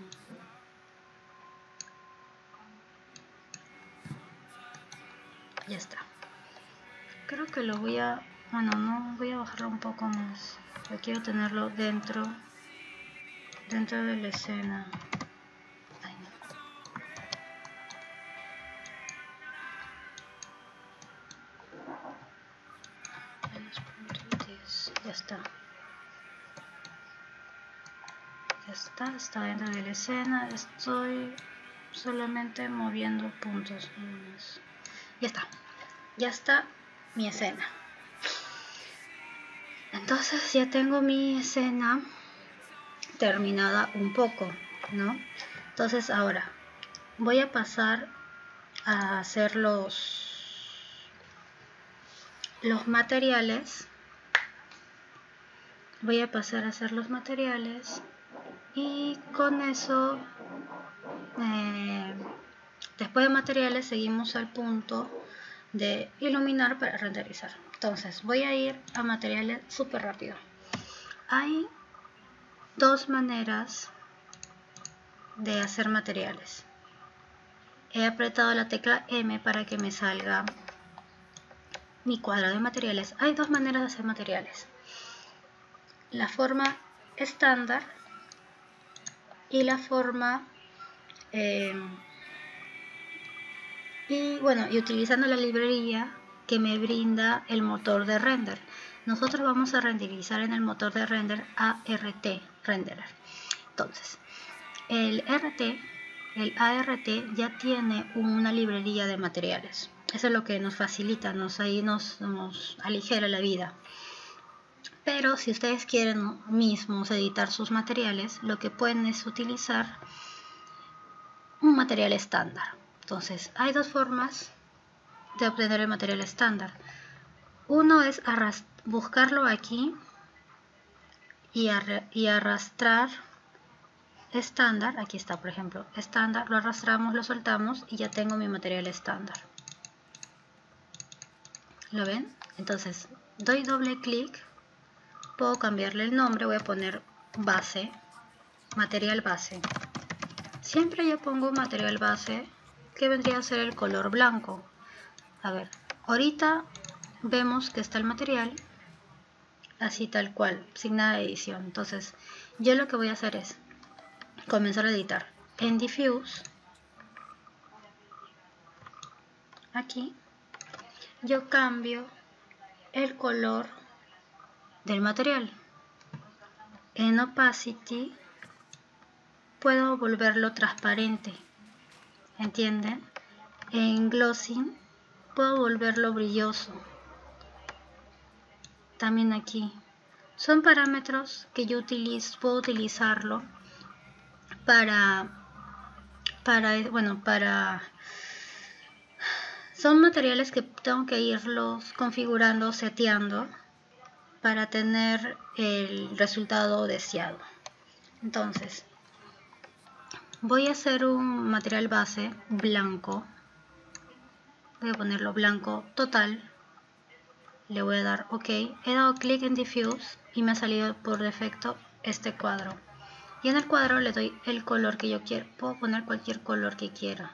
Ya está. Creo que lo voy a... Bueno, no, voy a bajarlo un poco más. Yo quiero tenerlo dentro, dentro de la escena. Ay, no. Ya está. Ya está, está dentro de la escena. Estoy solamente moviendo puntos. Ya está. Ya está mi escena. Entonces ya tengo mi escena terminada un poco, ¿no? Entonces ahora voy a pasar a hacer los, los materiales. Voy a pasar a hacer los materiales y con eso, eh, después de materiales, seguimos al punto de iluminar para renderizar. Entonces voy a ir a materiales súper rápido. Hay dos maneras de hacer materiales. He apretado la tecla M para que me salga mi cuadro de materiales. Hay dos maneras de hacer materiales: la forma estándar y la forma eh, y bueno y utilizando la librería que me brinda el motor de render. Nosotros vamos a renderizar en el motor de render A R T Renderer. Entonces el R T el A R T ya tiene una librería de materiales. Eso es lo que nos facilita, nos ahí nos, nos aligera la vida. Pero si ustedes quieren mismos editar sus materiales, lo que pueden es utilizar un material estándar. Entonces, hay dos formas de obtener el material estándar. Uno es buscarlo aquí y, y arrastrar estándar. Aquí está, por ejemplo, estándar. Lo arrastramos, lo soltamos y ya tengo mi material estándar. ¿Lo ven? Entonces, doy doble clic. Puedo cambiarle el nombre, voy a poner base, material base. Siempre yo pongo material base que vendría a ser el color blanco. A ver, ahorita vemos que está el material así tal cual, sin nada de edición. Entonces yo lo que voy a hacer es comenzar a editar en Diffuse. Aquí yo cambio el color del material. En Opacity puedo volverlo transparente, ¿entienden? En Glossing puedo volverlo brilloso. También aquí son parámetros que yo utilizo, puedo utilizarlo para para bueno para son materiales que tengo que irlos configurando, seteando para tener el resultado deseado. Entonces voy a hacer un material base blanco. Voy a ponerlo blanco total. Le voy a dar OK. He dado clic en Diffuse y me ha salido por defecto este cuadro. Y en el cuadro le doy el color que yo quiero. Puedo poner cualquier color que quiera.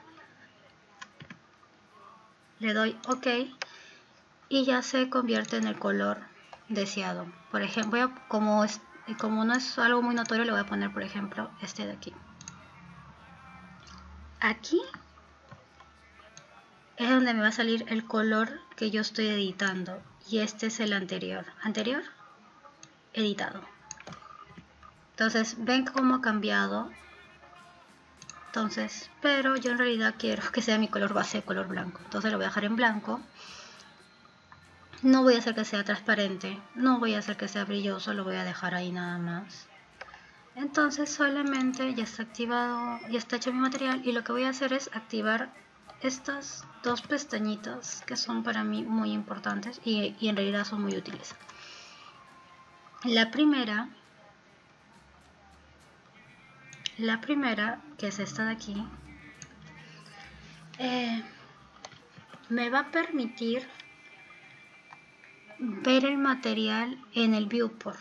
Le doy OK y ya se convierte en el color deseado. Por ejemplo, voy a, como, es, como no es algo muy notorio, le voy a poner, por ejemplo, este de aquí. Aquí es donde me va a salir el color que yo estoy editando. Y este es el anterior. Anterior, editado. Entonces, ven cómo ha cambiado. Entonces, pero yo en realidad quiero que sea mi color base, color blanco. Entonces lo voy a dejar en blanco. No voy a hacer que sea transparente. No voy a hacer que sea brilloso. Lo voy a dejar ahí nada más. Entonces solamente ya está activado, ya está hecho mi material. Y lo que voy a hacer es activar estas dos pestañitas que son para mí muy importantes. Y, y en realidad son muy útiles. La primera... La primera, que es esta de aquí, eh, me va a permitir ver el material en el viewport.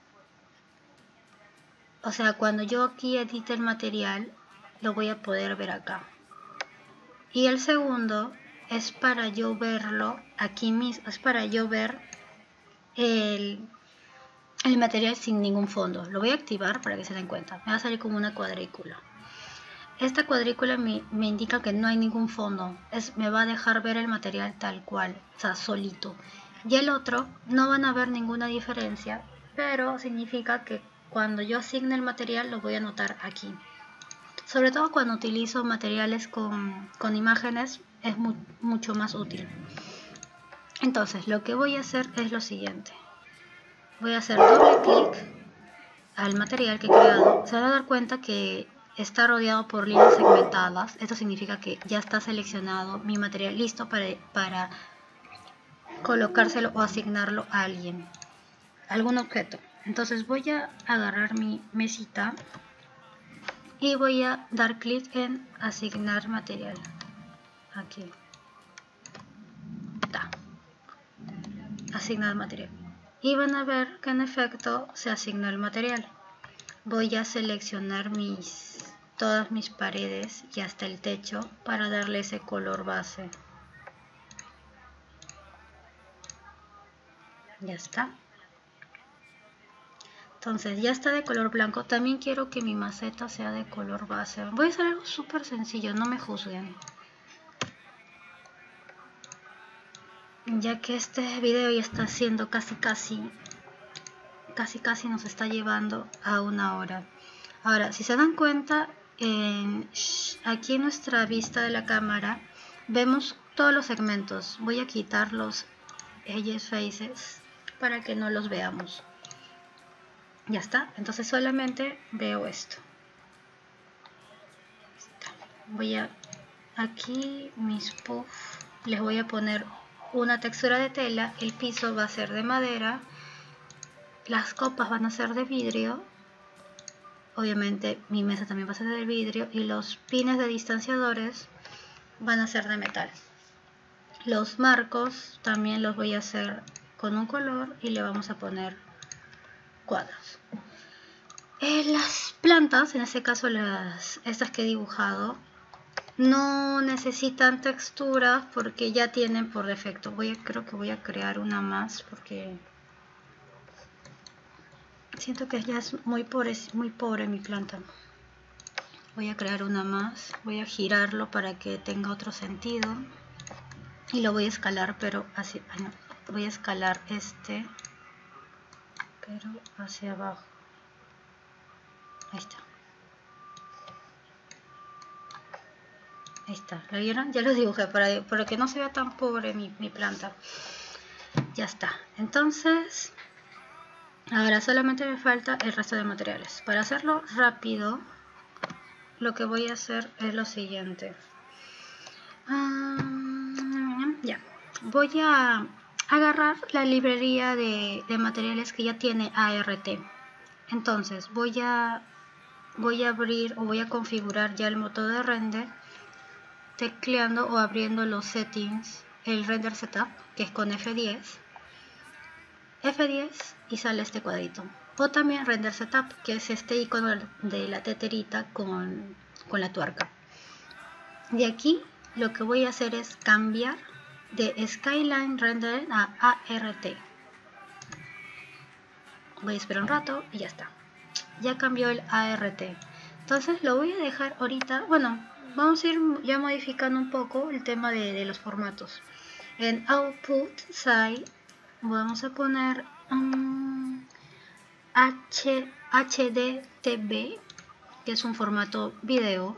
O sea, cuando yo aquí edite el material, lo voy a poder ver acá. Y el segundo es para yo verlo aquí mismo, es para yo ver el... el material sin ningún fondo. Lo voy a activar para que se den cuenta. Me va a salir como una cuadrícula. Esta cuadrícula me, me indica que no hay ningún fondo. Es, me va a dejar ver el material tal cual, o sea, solito. Y el otro, no van a ver ninguna diferencia, pero significa que cuando yo asigne el material lo voy a notar aquí. Sobre todo cuando utilizo materiales con, con imágenes es mu mucho más útil. Entonces, lo que voy a hacer es lo siguiente. Voy a hacer doble clic al material que he creado. Se van a dar cuenta que está rodeado por líneas segmentadas. Esto significa que ya está seleccionado mi material listo para, para colocárselo o asignarlo a alguien, a algún objeto. Entonces voy a agarrar mi mesita y voy a dar clic en asignar material. Aquí está. Asignar material. Y van a ver que en efecto se asignó el material. Voy a seleccionar mis, todas mis paredes y hasta el techo para darle ese color base. Ya está. Entonces ya está de color blanco. También quiero que mi maceta sea de color base. Voy a hacer algo súper sencillo, no me juzguen. Ya que este video ya está siendo casi casi casi casi nos está llevando a una hora. Ahora, si se dan cuenta, en, aquí en nuestra vista de la cámara vemos todos los segmentos. Voy a quitar los edges faces para que no los veamos. Ya está, entonces solamente veo esto. Voy a aquí mis puff, les voy a poner una textura de tela. El piso va a ser de madera, las copas van a ser de vidrio, obviamente mi mesa también va a ser de vidrio, y los pines de distanciadores van a ser de metal. Los marcos también los voy a hacer con un color y le vamos a poner cuadros. Eh, las plantas, en este caso las estas que he dibujado, no necesitan texturas porque ya tienen por defecto. Voy a, creo que voy a crear una más porque siento que ya es muy pobre, muy pobre mi planta. Voy a crear una más, voy a girarlo para que tenga otro sentido y lo voy a escalar, pero hacia, no, voy a escalar este, pero hacia abajo. Ahí está. Ahí está, ¿lo vieron? Ya lo dibujé para, para que no se vea tan pobre mi, mi planta. Ya está. Entonces, ahora solamente me falta el resto de materiales. Para hacerlo rápido, lo que voy a hacer es lo siguiente. Um, ya. Voy a agarrar la librería de, de materiales que ya tiene A R T. Entonces, voy a voy a abrir o voy a configurar ya el motor de render tecleando o abriendo los settings, el render setup, que es con F diez, F diez y sale este cuadrito. O también render setup, que es este icono de la teterita con, con la tuerca. De aquí lo que voy a hacer es cambiar de Skyline Render a A R T. Voy a esperar un rato y ya está. Ya cambió el A R T. Entonces lo voy a dejar ahorita. Bueno, vamos a ir ya modificando un poco el tema de, de los formatos. En Output Side vamos a poner um, H, H D T V, que es un formato video.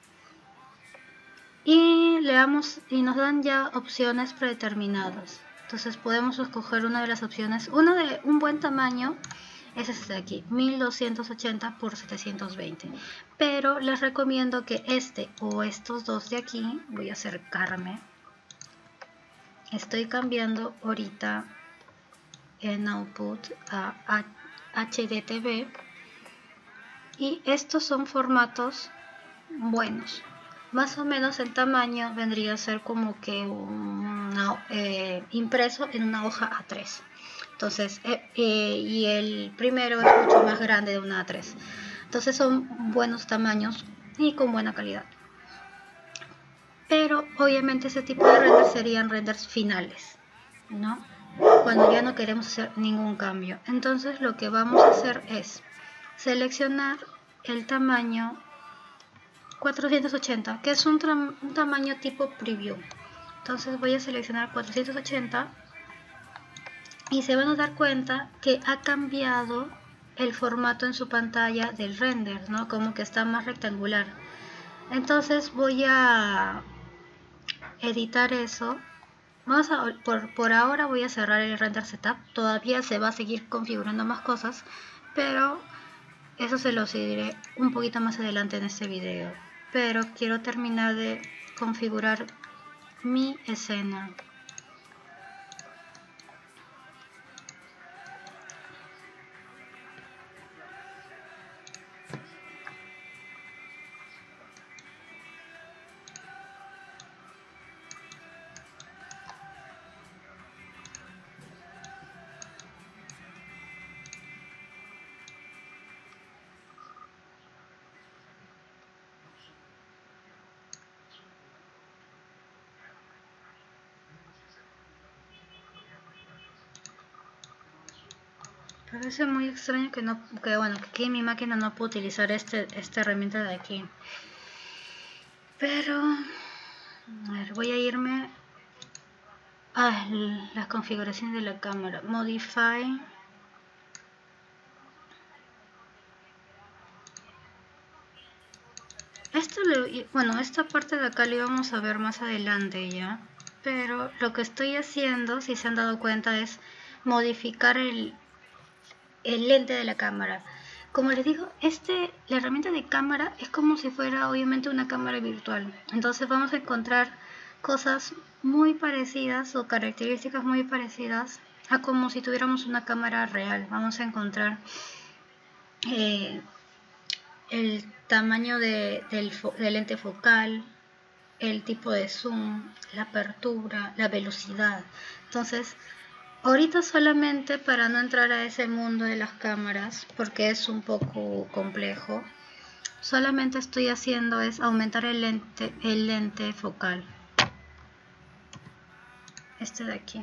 Y le damos y nos dan ya opciones predeterminadas. Entonces podemos escoger una de las opciones. Una de un buen tamaño es este de aquí, mil doscientos ochenta por setecientos veinte. Pero les recomiendo que este o estos dos de aquí, voy a acercarme. Estoy cambiando ahorita en Output a H D T V. Y estos son formatos buenos. Más o menos el tamaño vendría a ser como que una, eh, impreso en una hoja A tres. Entonces, eh, eh, y el primero es mucho más grande de una A tres. Entonces son buenos tamaños y con buena calidad. Pero obviamente ese tipo de renders serían renders finales, ¿no? Cuando ya no queremos hacer ningún cambio. Entonces lo que vamos a hacer es seleccionar el tamaño cuatrocientos ochenta, que es un, un tamaño tipo preview. Entonces voy a seleccionar cuatrocientos ochenta y se van a dar cuenta que ha cambiado el formato en su pantalla del render, ¿no? Como que está más rectangular. Entonces voy a editar eso. Vamos a, por, por ahora voy a cerrar el render setup. Todavía se va a seguir configurando más cosas, pero eso se los diré un poquito más adelante en este video. Pero quiero terminar de configurar mi escena. Parece muy extraño que no, que bueno, que aquí en mi máquina no puedo utilizar este, esta herramienta de aquí. Pero, a ver, voy a irme a la configuración de la cámara. Modify. Esto le, bueno, esta parte de acá le vamos a ver más adelante ya. Pero lo que estoy haciendo, si se han dado cuenta, es modificar el el lente de la cámara. Como les digo, este, la herramienta de cámara es como si fuera obviamente una cámara virtual. Entonces vamos a encontrar cosas muy parecidas o características muy parecidas a como si tuviéramos una cámara real. Vamos a encontrar eh, el tamaño de, del, del lente focal, el tipo de zoom, la apertura, la velocidad. Entonces, ahorita solamente para no entrar a ese mundo de las cámaras, porque es un poco complejo, solamente estoy haciendo es aumentar el lente, el lente focal. Este de aquí.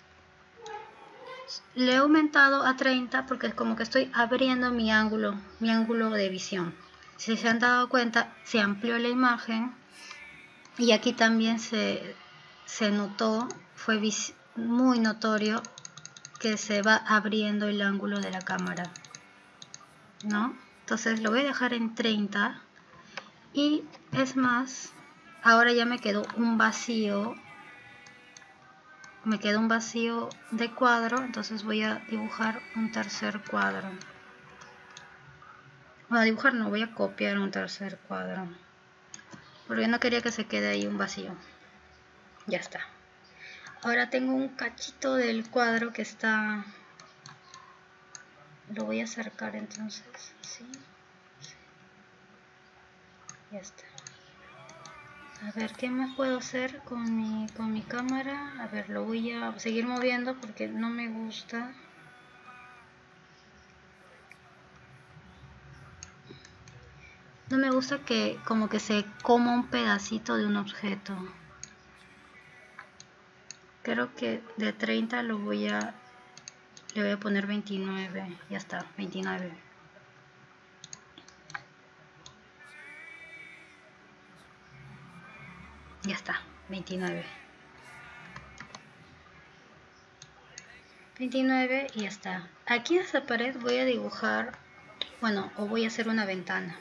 Le he aumentado a treinta porque es como que estoy abriendo mi ángulo, mi ángulo de visión. Si se han dado cuenta, se amplió la imagen y aquí también se, se notó, fue muy notorio que se va abriendo el ángulo de la cámara, ¿no? Entonces lo voy a dejar en treinta y es más, ahora ya me quedó un vacío, me quedó un vacío de cuadro, entonces voy a dibujar un tercer cuadro. Bueno, a dibujar no, voy a copiar un tercer cuadro, porque no quería que se quede ahí un vacío. Ya está. Ahora tengo un cachito del cuadro que está, lo voy a acercar entonces, ¿sí? Ya está. A ver, ¿qué más puedo hacer con mi, con mi cámara? A ver, lo voy a seguir moviendo porque no me gusta. No me gusta que como que se coma un pedacito de un objeto. Creo que de treinta lo voy a... Le voy a poner veintinueve. Ya está, veintinueve. Ya está, veintinueve. veintinueve y ya está. Aquí en esta pared voy a dibujar, bueno, o voy a hacer una ventana.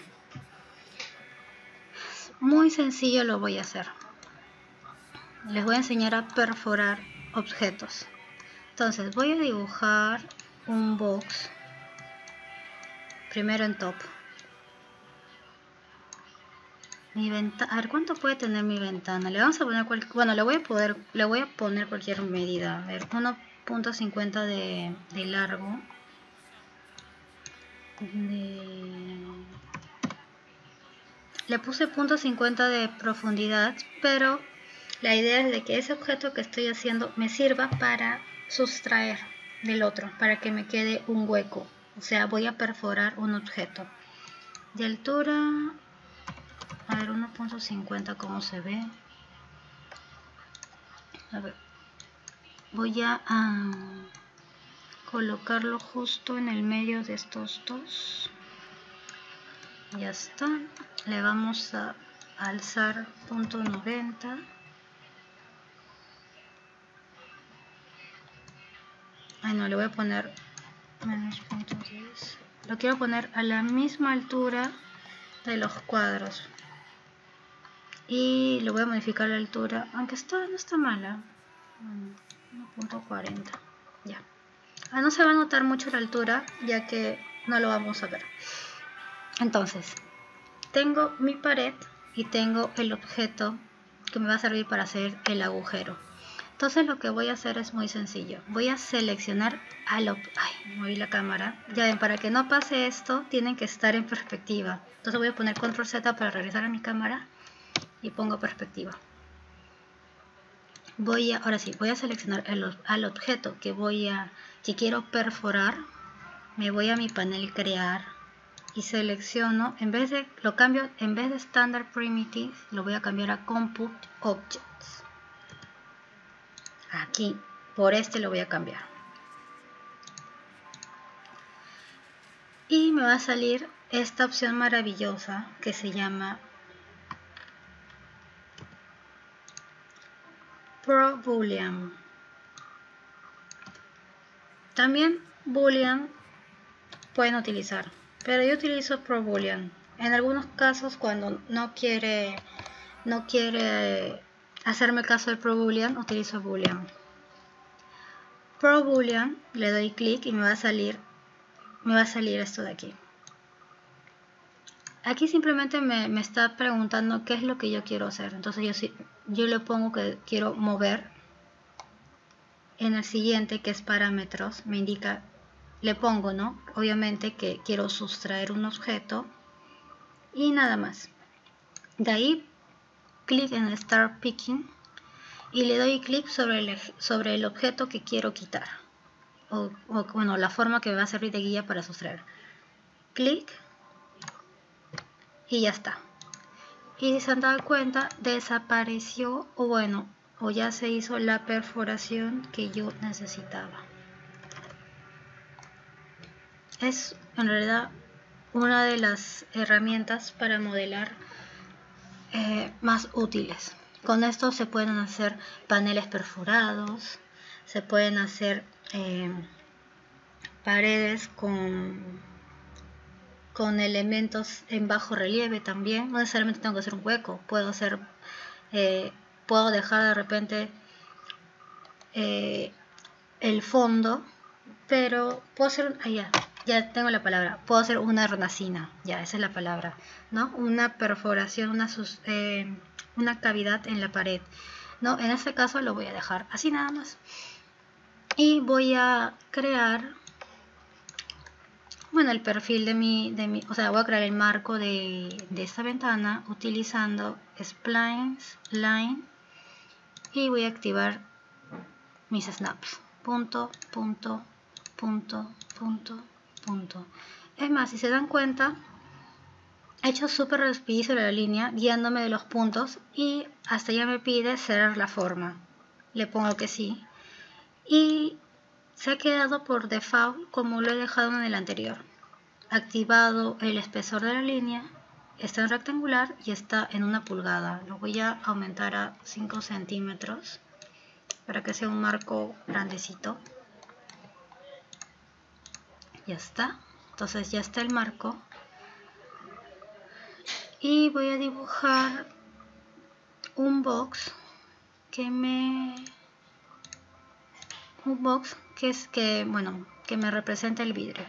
Muy sencillo lo voy a hacer. Les voy a enseñar a perforar objetos. Entonces voy a dibujar un box. Primero en top. Mi ventana, a ver cuánto puede tener mi ventana. Le vamos a poner cual, bueno, le voy a poder, le voy a poner cualquier medida. A ver, uno punto cincuenta de, de largo. De... Le puse punto cincuenta de profundidad, pero la idea es de que ese objeto que estoy haciendo me sirva para sustraer del otro, para que me quede un hueco. O sea, voy a perforar un objeto. De altura, a ver, uno punto cincuenta, ¿cómo se ve? A ver, voy a, a colocarlo justo en el medio de estos dos. Ya está. Le vamos a alzar punto noventa. Ay, no, le voy a poner menos punto diez. Lo quiero poner a la misma altura de los cuadros. Y le voy a modificar la altura, aunque está, no está mala. uno punto cuarenta. Ya. Ah, no se va a notar mucho la altura, ya que no lo vamos a ver. Entonces, tengo mi pared y tengo el objeto que me va a servir para hacer el agujero. Entonces lo que voy a hacer es muy sencillo. Voy a seleccionar al ob... Ay, moví la cámara. Ya ven, para que no pase esto, tienen que estar en perspectiva. Entonces voy a poner control Z para regresar a mi cámara y pongo perspectiva. Voy a, ahora sí, voy a seleccionar el, al objeto que voy a, que quiero perforar. Me voy a mi panel crear y selecciono, en vez de, lo cambio, en vez de Standard Primitive, lo voy a cambiar a Compute Objects. Aquí, por este lo voy a cambiar. Y me va a salir esta opción maravillosa que se llama Pro Boolean. También Boolean pueden utilizar, pero yo utilizo Pro Boolean. En algunos casos, cuando no quiere, no quiere hacerme caso del Pro Boolean, utilizo Boolean. Pro Boolean, le doy clic y me va a salir, me va a salir esto de aquí. Aquí simplemente me, me está preguntando qué es lo que yo quiero hacer. Entonces yo, yo le pongo que quiero mover. En el siguiente, que es parámetros, me indica, le pongo, ¿no? Obviamente que quiero sustraer un objeto y nada más. De ahí, clic en Start Picking y le doy clic sobre el, sobre el objeto que quiero quitar. O, o bueno, la forma que me va a servir de guía para sustraer. Clic. Y ya está. Y si se han dado cuenta, desapareció, o bueno, o ya se hizo la perforación que yo necesitaba. Es en realidad una de las herramientas para modelar eh, más útiles. Con esto se pueden hacer paneles perforados, se pueden hacer eh, paredes con... con elementos en bajo relieve también. No necesariamente tengo que hacer un hueco, puedo hacer eh, puedo dejar de repente eh, el fondo, pero puedo hacer, ah, ya, ya tengo la palabra, puedo hacer una hornacina, ya, esa es la palabra, ¿no? Una perforación, una, sus, eh, una cavidad en la pared, ¿no? En este caso lo voy a dejar así nada más y voy a crear bueno, el perfil de mi, de mi, o sea, voy a crear el marco de, de esta ventana utilizando splines, line, y voy a activar mis snaps, punto, punto, punto, punto, punto. Es más, si se dan cuenta, he hecho súper rapidísimo sobre la línea, guiándome de los puntos, y hasta ya me pide cerrar la forma. Le pongo que sí. Y se ha quedado por default como lo he dejado en el anterior. Activado el espesor de la línea, está en rectangular y está en una pulgada. Lo voy a aumentar a cinco centímetros para que sea un marco grandecito. Ya está. Entonces ya está el marco. Y voy a dibujar un box que me un box que es que bueno que me representa el vidrio.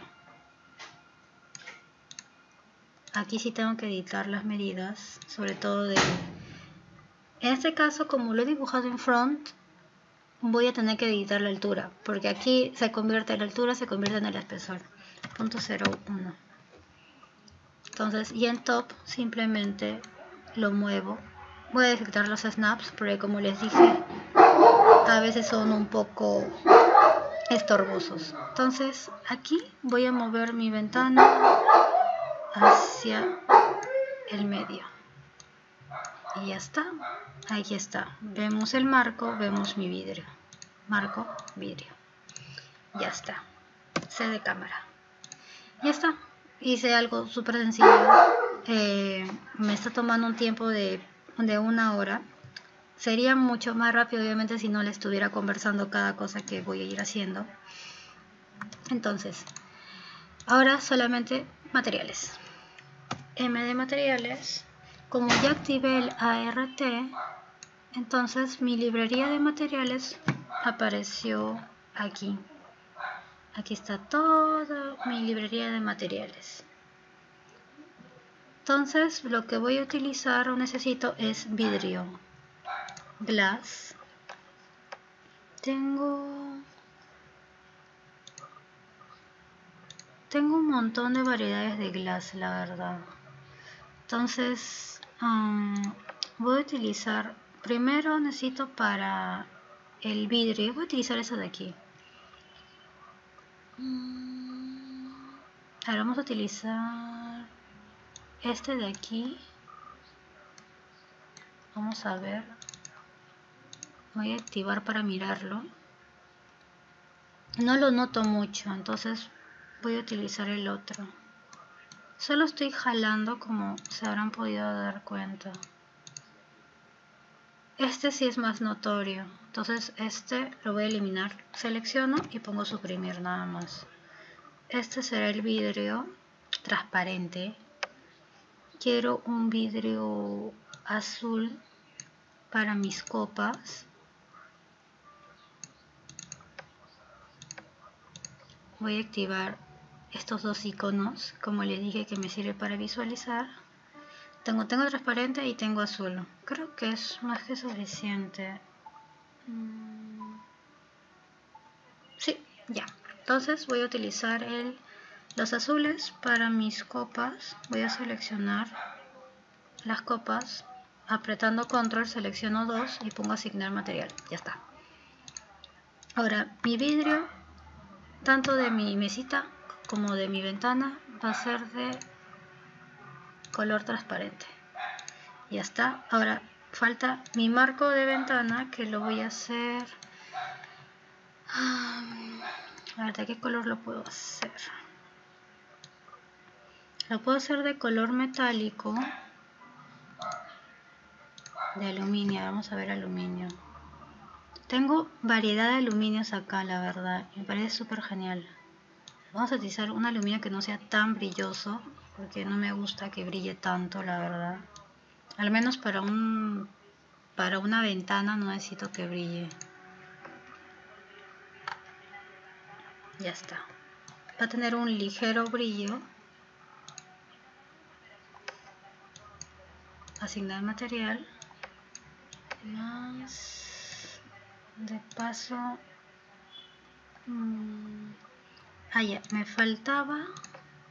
Aquí sí tengo que editar las medidas, sobre todo de en este caso, como lo he dibujado en front, voy a tener que editar la altura, porque aquí se convierte en la altura, se convierte en el espesor, punto cero uno. Entonces, y en top simplemente lo muevo. Voy a detectar los snaps, porque como les dije, a veces son un poco estorbosos. Entonces, aquí voy a mover mi ventana hacia el medio. Y ya está. Aquí está. Vemos el marco, vemos mi vidrio. Marco, vidrio. Ya está. C de cámara. Ya está. Hice algo súper sencillo. Eh, me está tomando un tiempo de, de una hora. Sería mucho más rápido, obviamente, si no le estuviera conversando cada cosa que voy a ir haciendo. Entonces, ahora solamente materiales. M de materiales. Como ya activé el A R T, entonces mi librería de materiales apareció aquí. Aquí está toda mi librería de materiales. Entonces lo que voy a utilizar o necesito es vidrio, glass. Tengo, tengo un montón de variedades de glass, la verdad. Entonces um, voy a utilizar, primero necesito para el vidrio, voy a utilizar esa de aquí. Ahora vamos a utilizar este de aquí. Vamos a ver. Voy a activar para mirarlo. No lo noto mucho, entonces voy a utilizar el otro. Solo estoy jalando, como se habrán podido dar cuenta. Este sí es más notorio, entonces este lo voy a eliminar. Selecciono y pongo suprimir nada más. Este será el vidrio transparente. Quiero un vidrio azul para mis copas. Voy a activar estos dos iconos, como les dije, que me sirve para visualizar. Tengo, tengo transparente y tengo azul. Creo que es más que suficiente. Sí, ya. Entonces voy a utilizar el, los azules para mis copas. Voy a seleccionar las copas. Apretando control selecciono dos y pongo asignar material. Ya está. Ahora mi vidrio, tanto de mi mesita como de mi ventana, va a ser de color transparente. Ya está. Ahora falta mi marco de ventana, que lo voy a hacer. A ver, ¿de qué color lo puedo hacer? Lo puedo hacer de color metálico, de aluminio. Vamos a ver aluminio. Tengo variedad de aluminios acá, la verdad. Me parece súper genial. Vamos a utilizar un aluminio que no sea tan brilloso, porque no me gusta que brille tanto, la verdad. Al menos para un para una ventana no necesito que brille. Ya está. Va a tener un ligero brillo. Asignar material. Más. De paso. Mmm, ah, ya. Me faltaba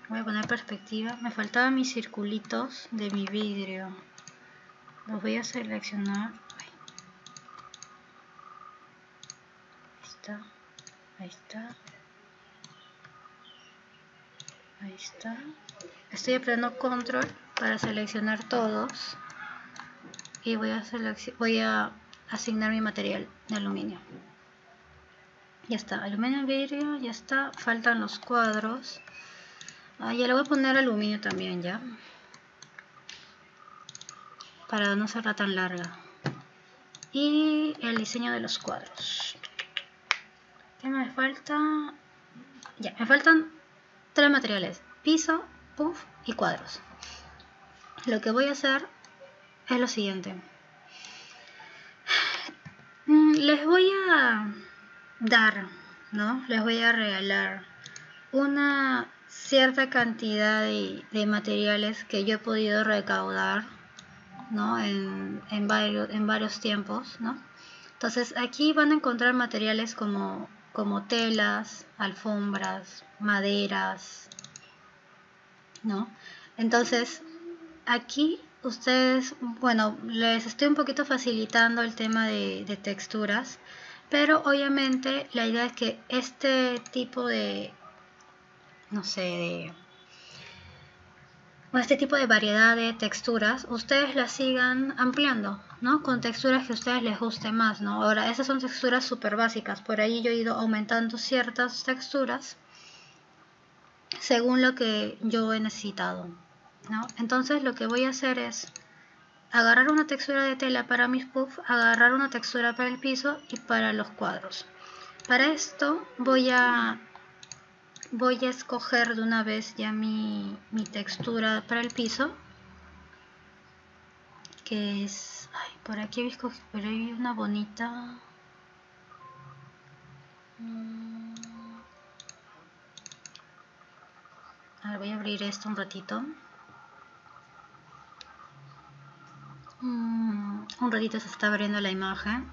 Voy a poner perspectiva. Me faltaban mis circulitos de mi vidrio. Los voy a seleccionar. Ahí está. Ahí está. Ahí está. Estoy apretando control para seleccionar todos. Y voy a, voy a asignar mi material de aluminio. Ya está. Aluminio, vidrio. Ya está. Faltan los cuadros. Ah, ya le voy a poner aluminio también ya. Para no serla tan larga. Y el diseño de los cuadros. ¿Qué me falta? Ya, me faltan tres materiales. Piso, puff y cuadros. Lo que voy a hacer es lo siguiente. Les voy a dar, ¿no? Les voy a regalar una cierta cantidad de, de materiales que yo he podido recaudar, ¿no? En, en, varios, en varios tiempos, ¿no? Entonces aquí van a encontrar materiales como, como telas, alfombras, maderas, ¿no? Entonces aquí ustedes, bueno, les estoy un poquito facilitando el tema de, de texturas, pero obviamente la idea es que este tipo de, no sé, de este tipo de variedad de texturas, ustedes las sigan ampliando, ¿no? Con texturas que a ustedes les guste más, ¿no? Ahora, esas son texturas súper básicas, por ahí yo he ido aumentando ciertas texturas según lo que yo he necesitado, ¿no? Entonces lo que voy a hacer es agarrar una textura de tela para mis puffs, agarrar una textura para el piso y para los cuadros. Para esto voy a voy a escoger de una vez ya mi, mi textura para el piso, que es, ay, por aquí he escogido, pero hay una bonita. Mm. A ver, voy a abrir esto un ratito. Mm, un ratito se está abriendo la imagen.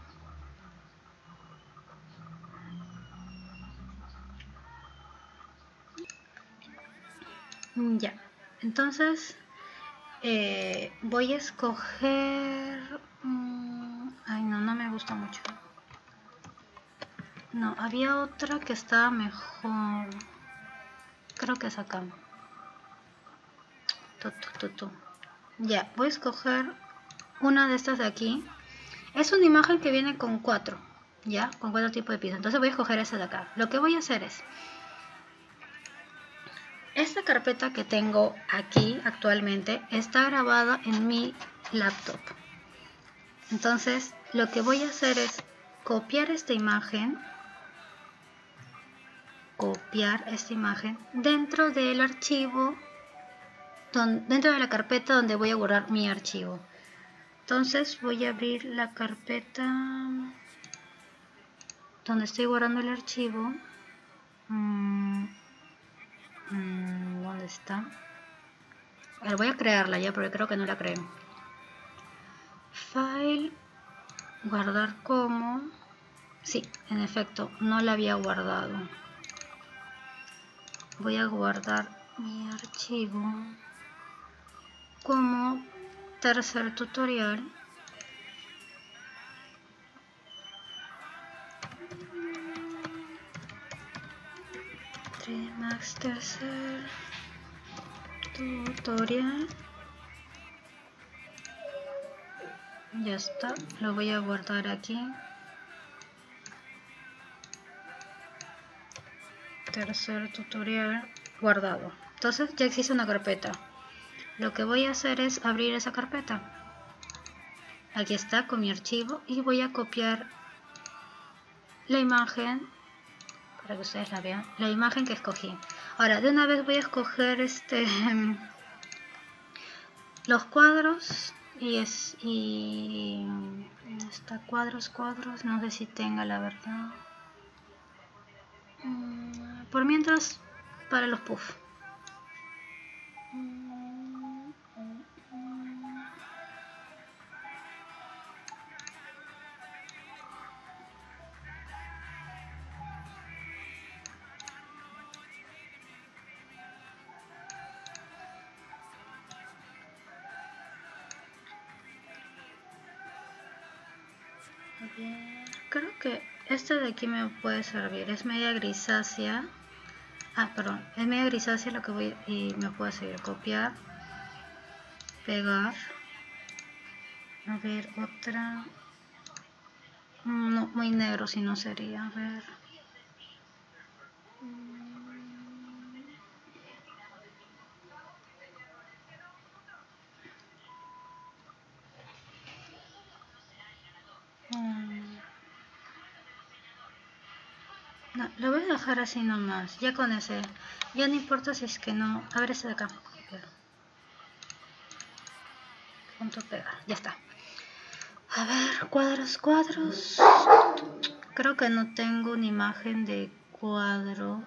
Ya, entonces eh, voy a escoger... Mmm, ay, no, no me gusta mucho. No, había otra que estaba mejor. Creo que es acá. Tu, tu, tu, tu. Ya, voy a escoger una de estas de aquí. Es una imagen que viene con cuatro, ya, con cuatro tipos de pisos. Entonces voy a escoger esa de acá. Lo que voy a hacer es, esta carpeta que tengo aquí actualmente está grabada en mi laptop. Entonces lo que voy a hacer es copiar esta imagen, copiar esta imagen dentro del archivo, don, dentro de la carpeta donde voy a guardar mi archivo. Entonces voy a abrir la carpeta donde estoy guardando el archivo. Mm, mm, ¿Dónde está? A ver, voy a crearla ya porque creo que no la creo. File, guardar como. Sí, en efecto, no la había guardado. Voy a guardar mi archivo como tercer tutorial. tres D Max tercer tutorial. Ya está, lo voy a guardar aquí. Tercer tutorial guardado. Entonces ya existe una carpeta. Lo que voy a hacer es abrir esa carpeta. Aquí está con mi archivo y voy a copiar la imagen para que ustedes la vean. La imagen que escogí. Ahora de una vez voy a escoger este los cuadros y es y está cuadros cuadros. No sé si tenga la verdad. Por mientras, para los puffs. ver, creo que este de aquí me puede servir. Es media grisácea. Ah, perdón, es media grisácea lo que voy y me puede servir. Copiar, pegar. A ver, otra. No, muy negro si no sería. A ver. No, lo voy a dejar así nomás, ya con ese, ya no importa si es que no, a ver ese de acá, punto pegar, ya está. A ver, cuadros, cuadros, creo que no tengo una imagen de cuadros,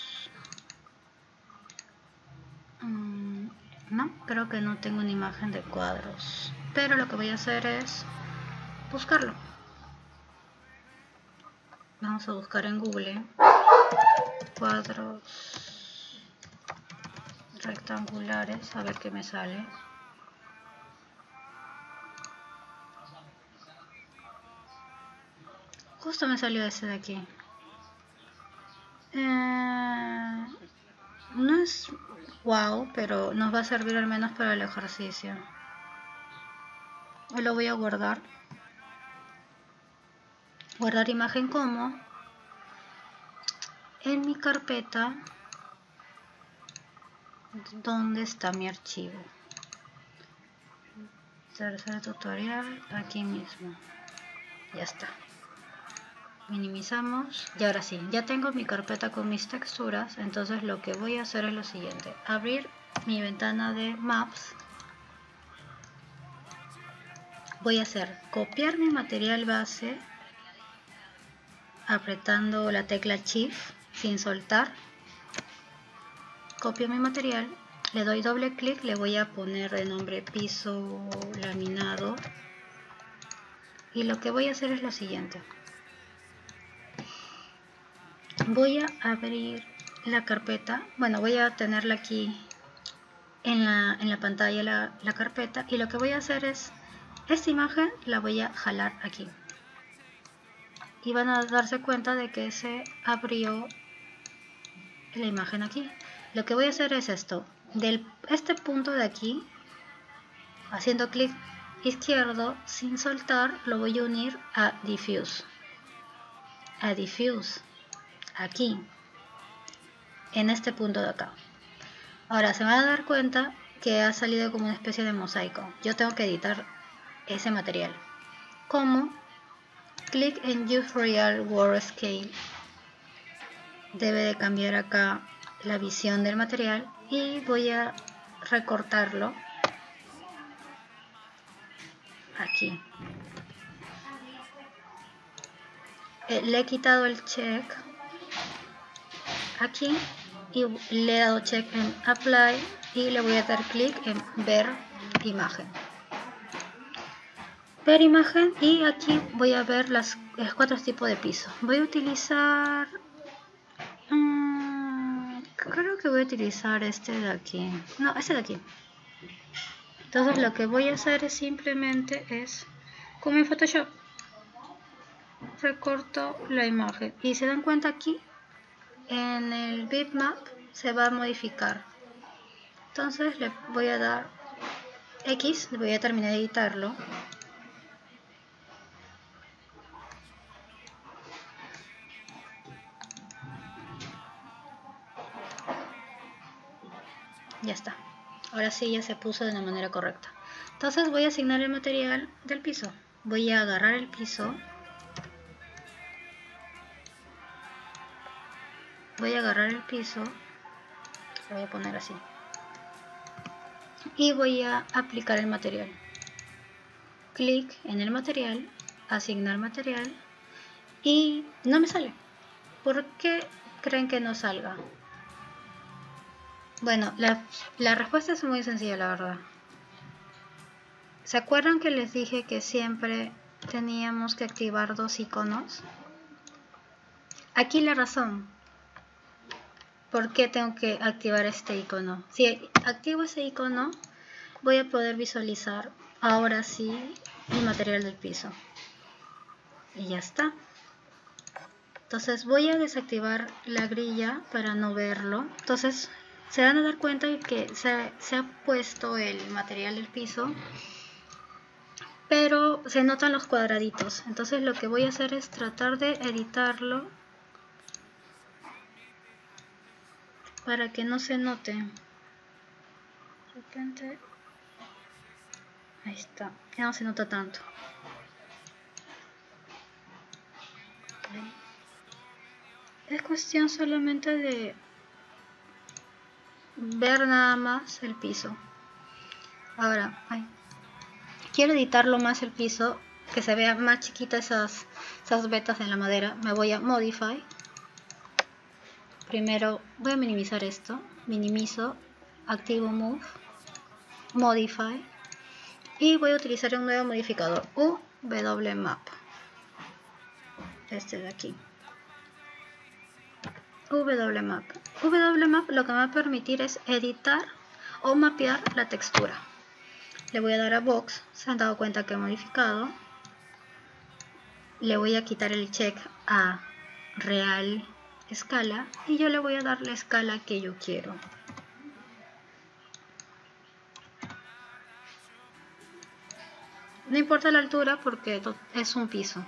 mm, no, creo que no tengo una imagen de cuadros, pero lo que voy a hacer es buscarlo. Vamos a buscar en Google cuadros rectangulares, a ver qué me sale. Justo me salió ese de aquí. Eh, no es wow, pero nos va a servir al menos para el ejercicio. Lo voy a guardar. Guardar imagen como en mi carpeta. ¿Dónde está mi archivo? Tercer tutorial, aquí mismo. Ya está. Minimizamos y ahora sí, ya tengo mi carpeta con mis texturas. Entonces lo que voy a hacer es lo siguiente: abrir mi ventana de Maps. Voy a hacer copiar mi material base apretando la tecla Shift sin soltar. Copio mi material, le doy doble clic, le voy a poner de nombre piso laminado y lo que voy a hacer es lo siguiente: voy a abrir la carpeta, bueno, voy a tenerla aquí en la, en la pantalla la, la carpeta, y lo que voy a hacer es esta imagen la voy a jalar aquí y van a darse cuenta de que se abrió la imagen aquí. Lo que voy a hacer es esto: del este punto de aquí, haciendo clic izquierdo sin soltar, lo voy a unir a diffuse, a diffuse aquí, en este punto de acá. Ahora se van a dar cuenta que ha salido como una especie de mosaico. Yo tengo que editar ese material. ¿Cómo? Clic en Use Real World Scale. Debe de cambiar acá la visión del material y voy a recortarlo aquí. Eh, le he quitado el check aquí y le he dado check en Apply y le voy a dar clic en Ver imagen. Ver imagen, y aquí voy a ver las, los cuatro tipos de piso. Voy a utilizar... Mmm, creo que voy a utilizar este de aquí. No, este de aquí. Entonces lo que voy a hacer es simplemente es, como en Photoshop, recorto la imagen. Y se dan cuenta aquí, en el bitmap se va a modificar. Entonces le voy a dar X, voy a terminar de editarlo. Ya está. Ahora sí ya se puso de una manera correcta. Entonces voy a asignar el material del piso. Voy a agarrar el piso. Voy a agarrar el piso. Lo voy a poner así. Y voy a aplicar el material. Clic en el material. Asignar material. Y no me sale. ¿Por qué creen que no salga? Bueno, la, la respuesta es muy sencilla, la verdad. ¿Se acuerdan que les dije que siempre teníamos que activar dos iconos? Aquí la razón. ¿Por qué tengo que activar este icono? Si activo ese icono, voy a poder visualizar ahora sí el material del piso. y ya está. Entonces voy a desactivar la grilla para no verlo. Entonces se van a dar cuenta de que se, se ha puesto el material del piso, pero se notan los cuadraditos. Entonces lo que voy a hacer es tratar de editarlo para que no se note. De repente, ahí está, ya no se nota tanto. Okay. Es cuestión solamente de ver nada más el piso. Ahora, ay, quiero editarlo más el piso, que se vea más chiquita esas, esas vetas en la madera. Me voy a Modify. Primero voy a minimizar esto. Minimizo, activo Move, Modify. Y voy a utilizar un nuevo modificador, U W Map. Este de aquí. W Map. W Map lo que me va a permitir es editar o mapear la textura. Le voy a dar a Box, se han dado cuenta que he modificado. Le voy a quitar el check a Real Escala y yo le voy a dar la escala que yo quiero. No importa la altura porque es un piso.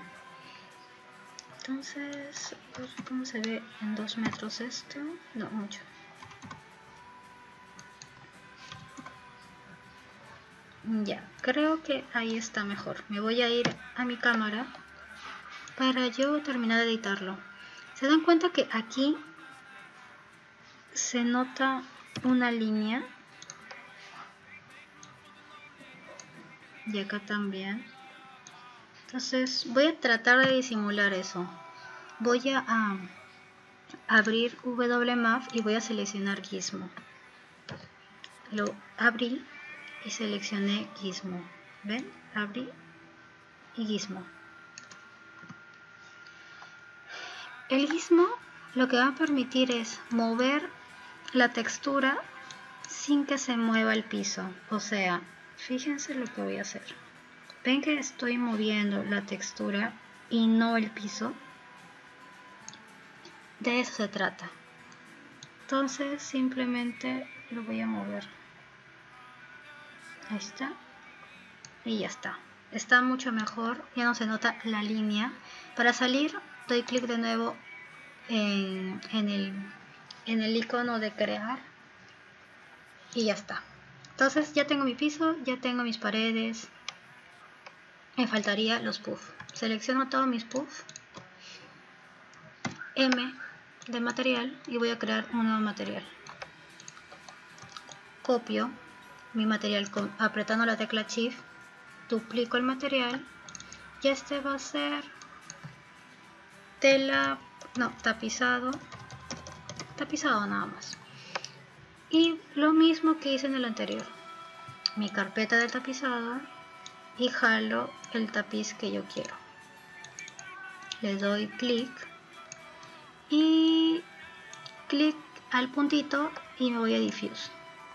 Entonces, ¿cómo se ve en dos metros esto? No, mucho. Ya, creo que ahí está mejor. Me voy a ir a mi cámara para yo terminar de editarlo. ¿Se dan cuenta que aquí se nota una línea? Y acá también. Entonces voy a tratar de disimular eso. Voy a, a abrir W Map y voy a seleccionar Gizmo. Lo abrí y seleccioné Gizmo. ¿Ven? Abrí y Gizmo. El Gizmo lo que va a permitir es mover la textura sin que se mueva el piso. O sea, fíjense lo que voy a hacer. ¿Ven que estoy moviendo la textura y no el piso? De eso se trata. Entonces simplemente lo voy a mover. Ahí está. Y ya está. Está mucho mejor. Ya no se nota la línea. Para salir doy clic de nuevo en, en, el, en el icono de crear. Y ya está. Entonces ya tengo mi piso, ya tengo mis paredes. Me faltaría los puffs. Selecciono todos mis puffs. M de material y voy a crear un nuevo material. Copio mi material con, apretando la tecla Shift. Duplico el material. Y este va a ser tela, no, tapizado. Tapizado nada más. Y lo mismo que hice en el anterior. Mi carpeta de tapizado. Y jalo el tapiz que yo quiero. Le doy clic y clic al puntito y me voy a Diffuse.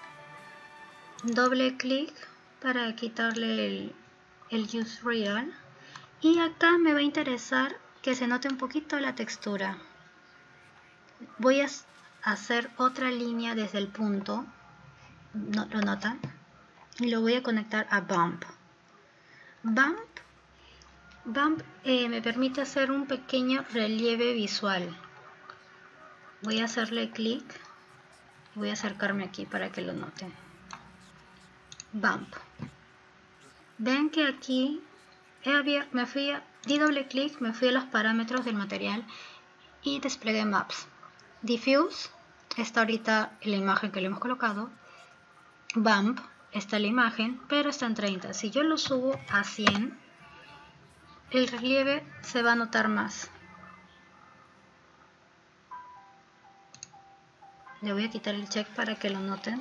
Doble clic para quitarle el, el Use Real. Y acá me va a interesar que se note un poquito la textura. Voy a hacer otra línea desde el punto. ¿No, lo notan? Y lo voy a conectar a Bump. Bump, Bump eh, me permite hacer un pequeño relieve visual. Voy a hacerle clic y voy a acercarme aquí para que lo noten. Bump. Ven que aquí he abierto, me fui a, di doble clic, me fui a los parámetros del material y desplegué Maps. Diffuse, está ahorita en la imagen que le hemos colocado. Bump. Está la imagen, pero está en treinta. Si yo lo subo a cien, el relieve se va a notar más. Le voy a quitar el check para que lo noten.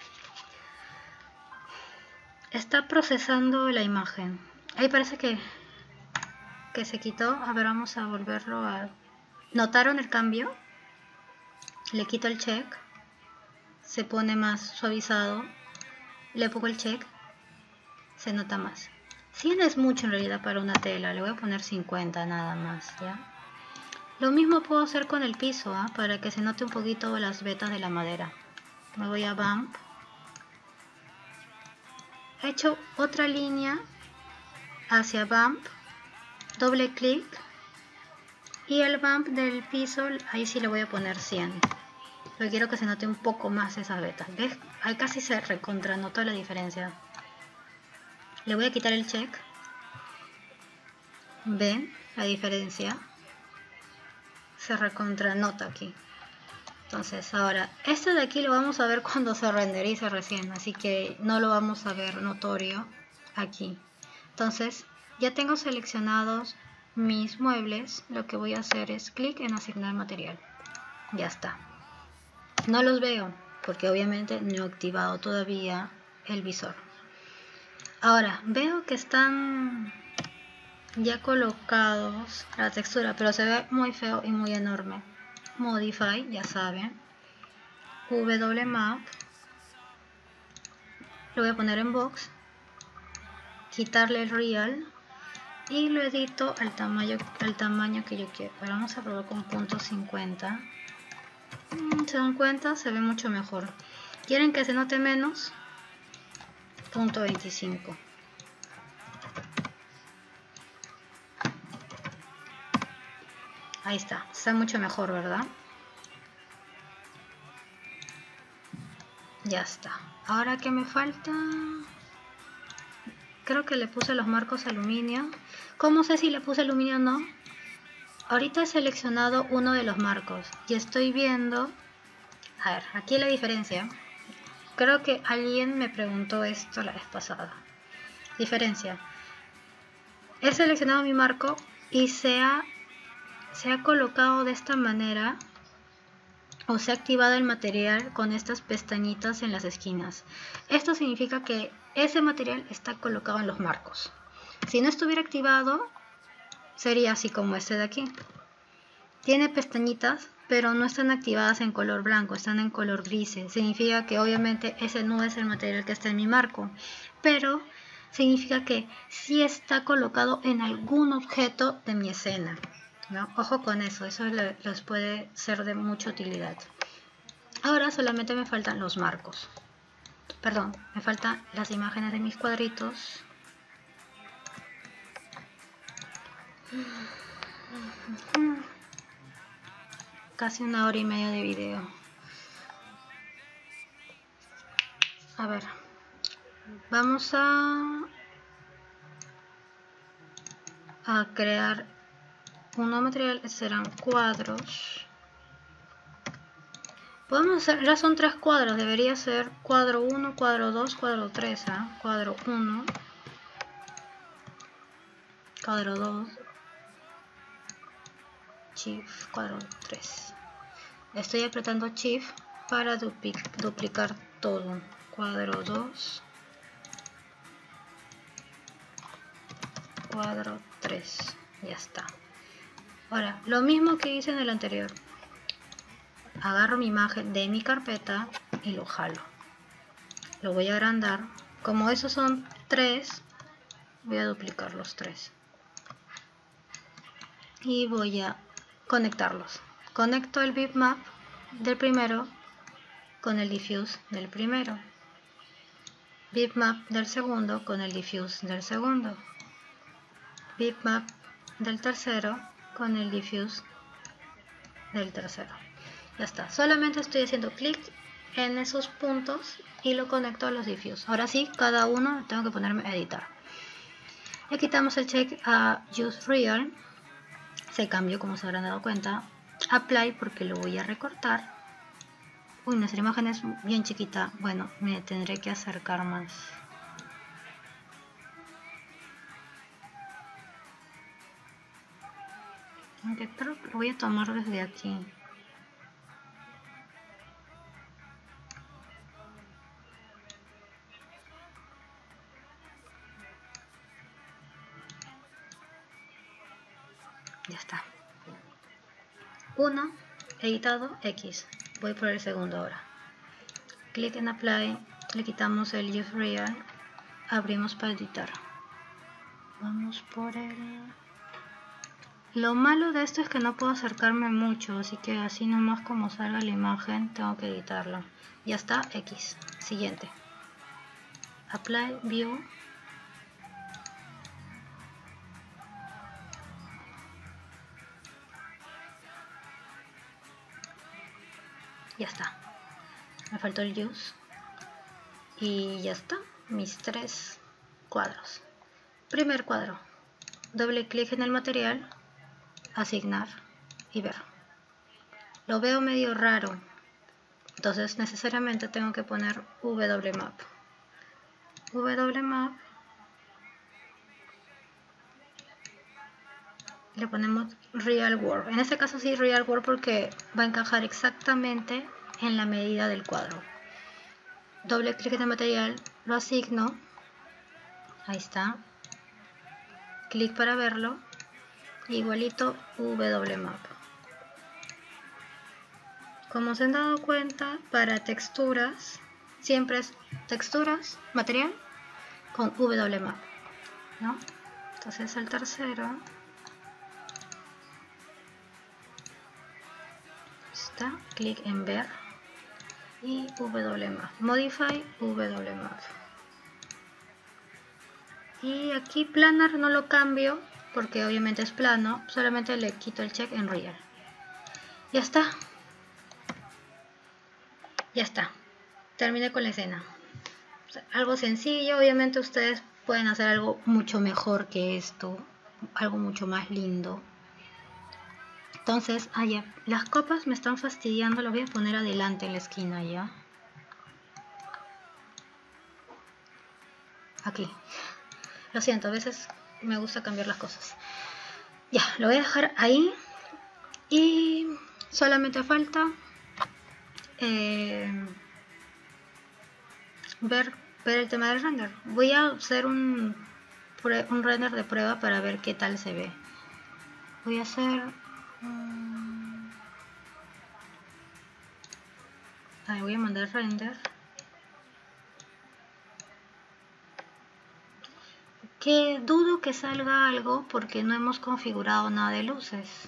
Está procesando la imagen. Ahí parece que, que se quitó. A ver, vamos a volverlo a... ¿Notaron el cambio? Le quito el check. Se pone más suavizado. Le pongo el check, se nota más. cien es mucho en realidad para una tela, le voy a poner cincuenta nada más, ¿ya? Lo mismo puedo hacer con el piso, ¿eh? Para que se note un poquito las vetas de la madera. Me voy a Bump. He hecho otra línea hacia Bump, doble clic, y el Bump del piso, ahí sí le voy a poner cien. Pero quiero que se note un poco más esas vetas. ¿Ves? Ahí casi se recontranota la diferencia. Le voy a quitar el check. ¿Ven la diferencia? Se recontranota aquí. Entonces ahora, este de aquí lo vamos a ver cuando se renderice recién, así que no lo vamos a ver notorio aquí. Entonces ya tengo seleccionados mis muebles, lo que voy a hacer es clic en asignar material. Ya está. No los veo porque obviamente no he activado todavía el visor. Ahora veo que están ya colocados la textura, pero se ve muy feo y muy enorme. Modify, ya saben, W Map, lo voy a poner en box, quitarle el real y lo edito al tamaño, al tamaño que yo quiero. Pero vamos a probar con punto cincuenta. ¿Se dan cuenta? Se ve mucho mejor. ¿Quieren que se note menos? punto veinticinco. Ahí está, está mucho mejor, ¿verdad? Ya está. Ahora, ¿qué me falta? Creo que le puse los marcos aluminio. ¿Cómo sé si le puse aluminio o no? Ahorita he seleccionado uno de los marcos y estoy viendo... A ver, aquí la diferencia. Creo que alguien me preguntó esto la vez pasada. Diferencia. He seleccionado mi marco y se ha... se ha colocado de esta manera, o se ha activado el material con estas pestañitas en las esquinas. Esto significa que ese material está colocado en los marcos. Si no estuviera activado, sería así como este de aquí. Tiene pestañitas, pero no están activadas en color blanco, están en color gris. Significa que obviamente ese no es el material que está en mi marco, pero significa que sí está colocado en algún objeto de mi escena. ¿No? Ojo con eso, eso le, les puede ser de mucha utilidad. Ahora solamente me faltan los marcos. Perdón, me faltan las imágenes de mis cuadritos. Casi una hora y media de video. A ver, vamos a, a crear un nuevo material. Serán cuadros. Podemos hacer, ya son tres cuadros, debería ser cuadro uno, cuadro dos, cuadro tres, ¿eh? Cuadro uno, cuadro dos, Shift, cuadro tres. Estoy apretando Shift para duplic duplicar todo. Cuadro dos, cuadro tres, ya está. Ahora, lo mismo que hice en el anterior. Agarro mi imagen de mi carpeta y lo jalo. Lo voy a agrandar. Como esos son tres, voy a duplicar los tres. Y voy a conectarlos. Conecto el bitmap del primero con el diffuse del primero. Bitmap del segundo con el diffuse del segundo. Bitmap del tercero con el diffuse del tercero. Ya está, solamente estoy haciendo clic en esos puntos y lo conecto a los diffuse. Ahora sí, cada uno tengo que ponerme a editar. Le quitamos el check a Use Real. Se cambió, como se habrán dado cuenta. Apply, porque lo voy a recortar. Uy, nuestra imagen es bien chiquita. Bueno, me tendré que acercar más. Aunque creo que lo voy a tomar desde aquí. Ya está. Uno, editado, X. Voy por el segundo ahora. Clic en Apply, le quitamos el Use Real, abrimos para editar. Vamos por el... Lo malo de esto es que no puedo acercarme mucho, así que así nomás como salga la imagen tengo que editarla. Ya está, X. Siguiente. Apply, View. Ya está. Me faltó el Use. Y ya está. Mis tres cuadros. Primer cuadro. Doble clic en el material. Asignar y ver. Lo veo medio raro. Entonces necesariamente tengo que poner W Map. W Map. Le ponemos Real World. En este caso sí Real World porque va a encajar exactamente en la medida del cuadro. Doble clic en el material, lo asigno. Ahí está. Clic para verlo. Igualito W Map. Como se han dado cuenta, para texturas siempre es texturas, material con W Map, ¿no? Entonces el tercero está, clic en ver y W Map, Modify W Map. Y aquí planar no lo cambio porque obviamente es plano, solamente le quito el check en real. Ya está. Ya está. Terminé con la escena. O sea, algo sencillo, obviamente ustedes pueden hacer algo mucho mejor que esto, algo mucho más lindo. Entonces, allá, las copas me están fastidiando, lo voy a poner adelante en la esquina ya. Aquí. Lo siento, a veces me gusta cambiar las cosas. Ya, lo voy a dejar ahí. Y solamente falta eh, ver, ver el tema del render. Voy a hacer un, un render de prueba para ver qué tal se ve. Voy a hacer... Um, ahí voy a mandar render. Que dudo que salga algo porque no hemos configurado nada de luces.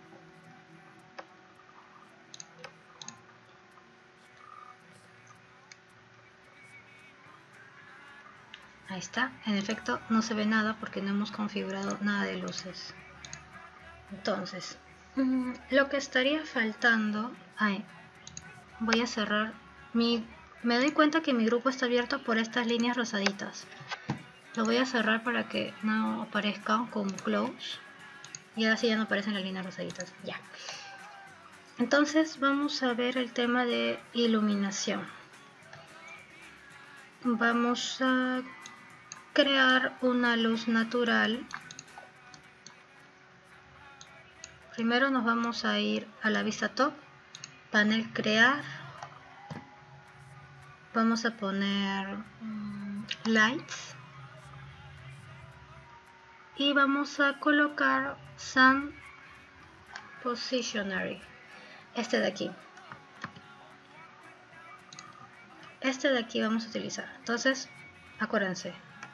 Ahí está, en efecto no se ve nada porque no hemos configurado nada de luces. Entonces, mmm, lo que estaría faltando... Ay, voy a cerrar mi... Me doy cuenta que mi grupo está abierto por estas líneas rosaditas. Lo voy a cerrar para que no aparezca como close. Y ahora sí ya no aparecen las líneas rosaditas. Ya. Entonces vamos a ver el tema de iluminación. Vamos a crear una luz natural. Primero nos vamos a ir a la vista top. Panel crear. Vamos a poner um, lights. Y vamos a colocar Sun Positionary. Este de aquí. Este de aquí vamos a utilizar. Entonces, acuérdense.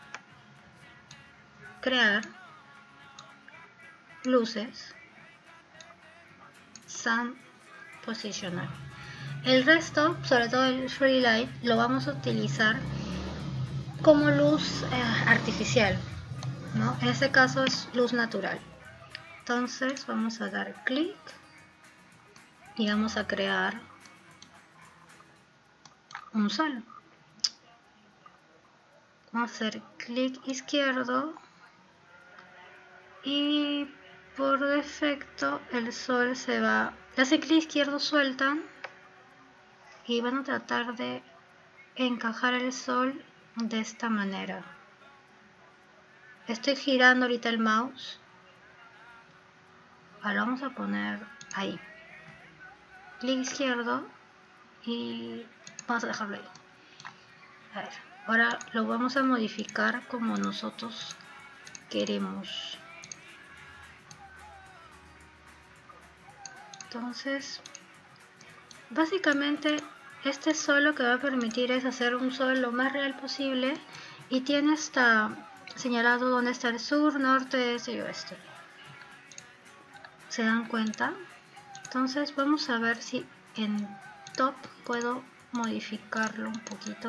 Crear. Luces. Sun Positionary. El resto, sobre todo el Free Light, lo vamos a utilizar como luz eh, artificial, ¿no? En este caso es luz natural. Entonces vamos a dar clic y vamos a crear un sol. Vamos a hacer clic izquierdo y por defecto el sol se va. Le hacen clic izquierdo, sueltan y van a tratar de encajar el sol de esta manera. Estoy girando ahorita el mouse. Ahora vamos a poner ahí. Clic izquierdo y vamos a dejarlo ahí. A ver, ahora lo vamos a modificar como nosotros queremos. Entonces, básicamente este sol lo que va a permitir es hacer un sol lo más real posible y tiene esta señalado dónde está el sur, norte, este y oeste. ¿Se dan cuenta? Entonces vamos a ver si en top puedo modificarlo un poquito.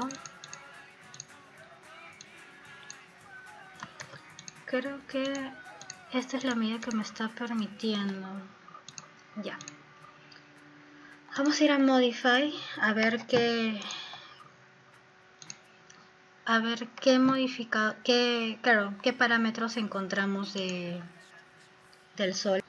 Creo que esta es la medida que me está permitiendo. Ya. Vamos a ir a Modify a ver qué a ver qué modifica, qué, claro, qué parámetros encontramos de del sol.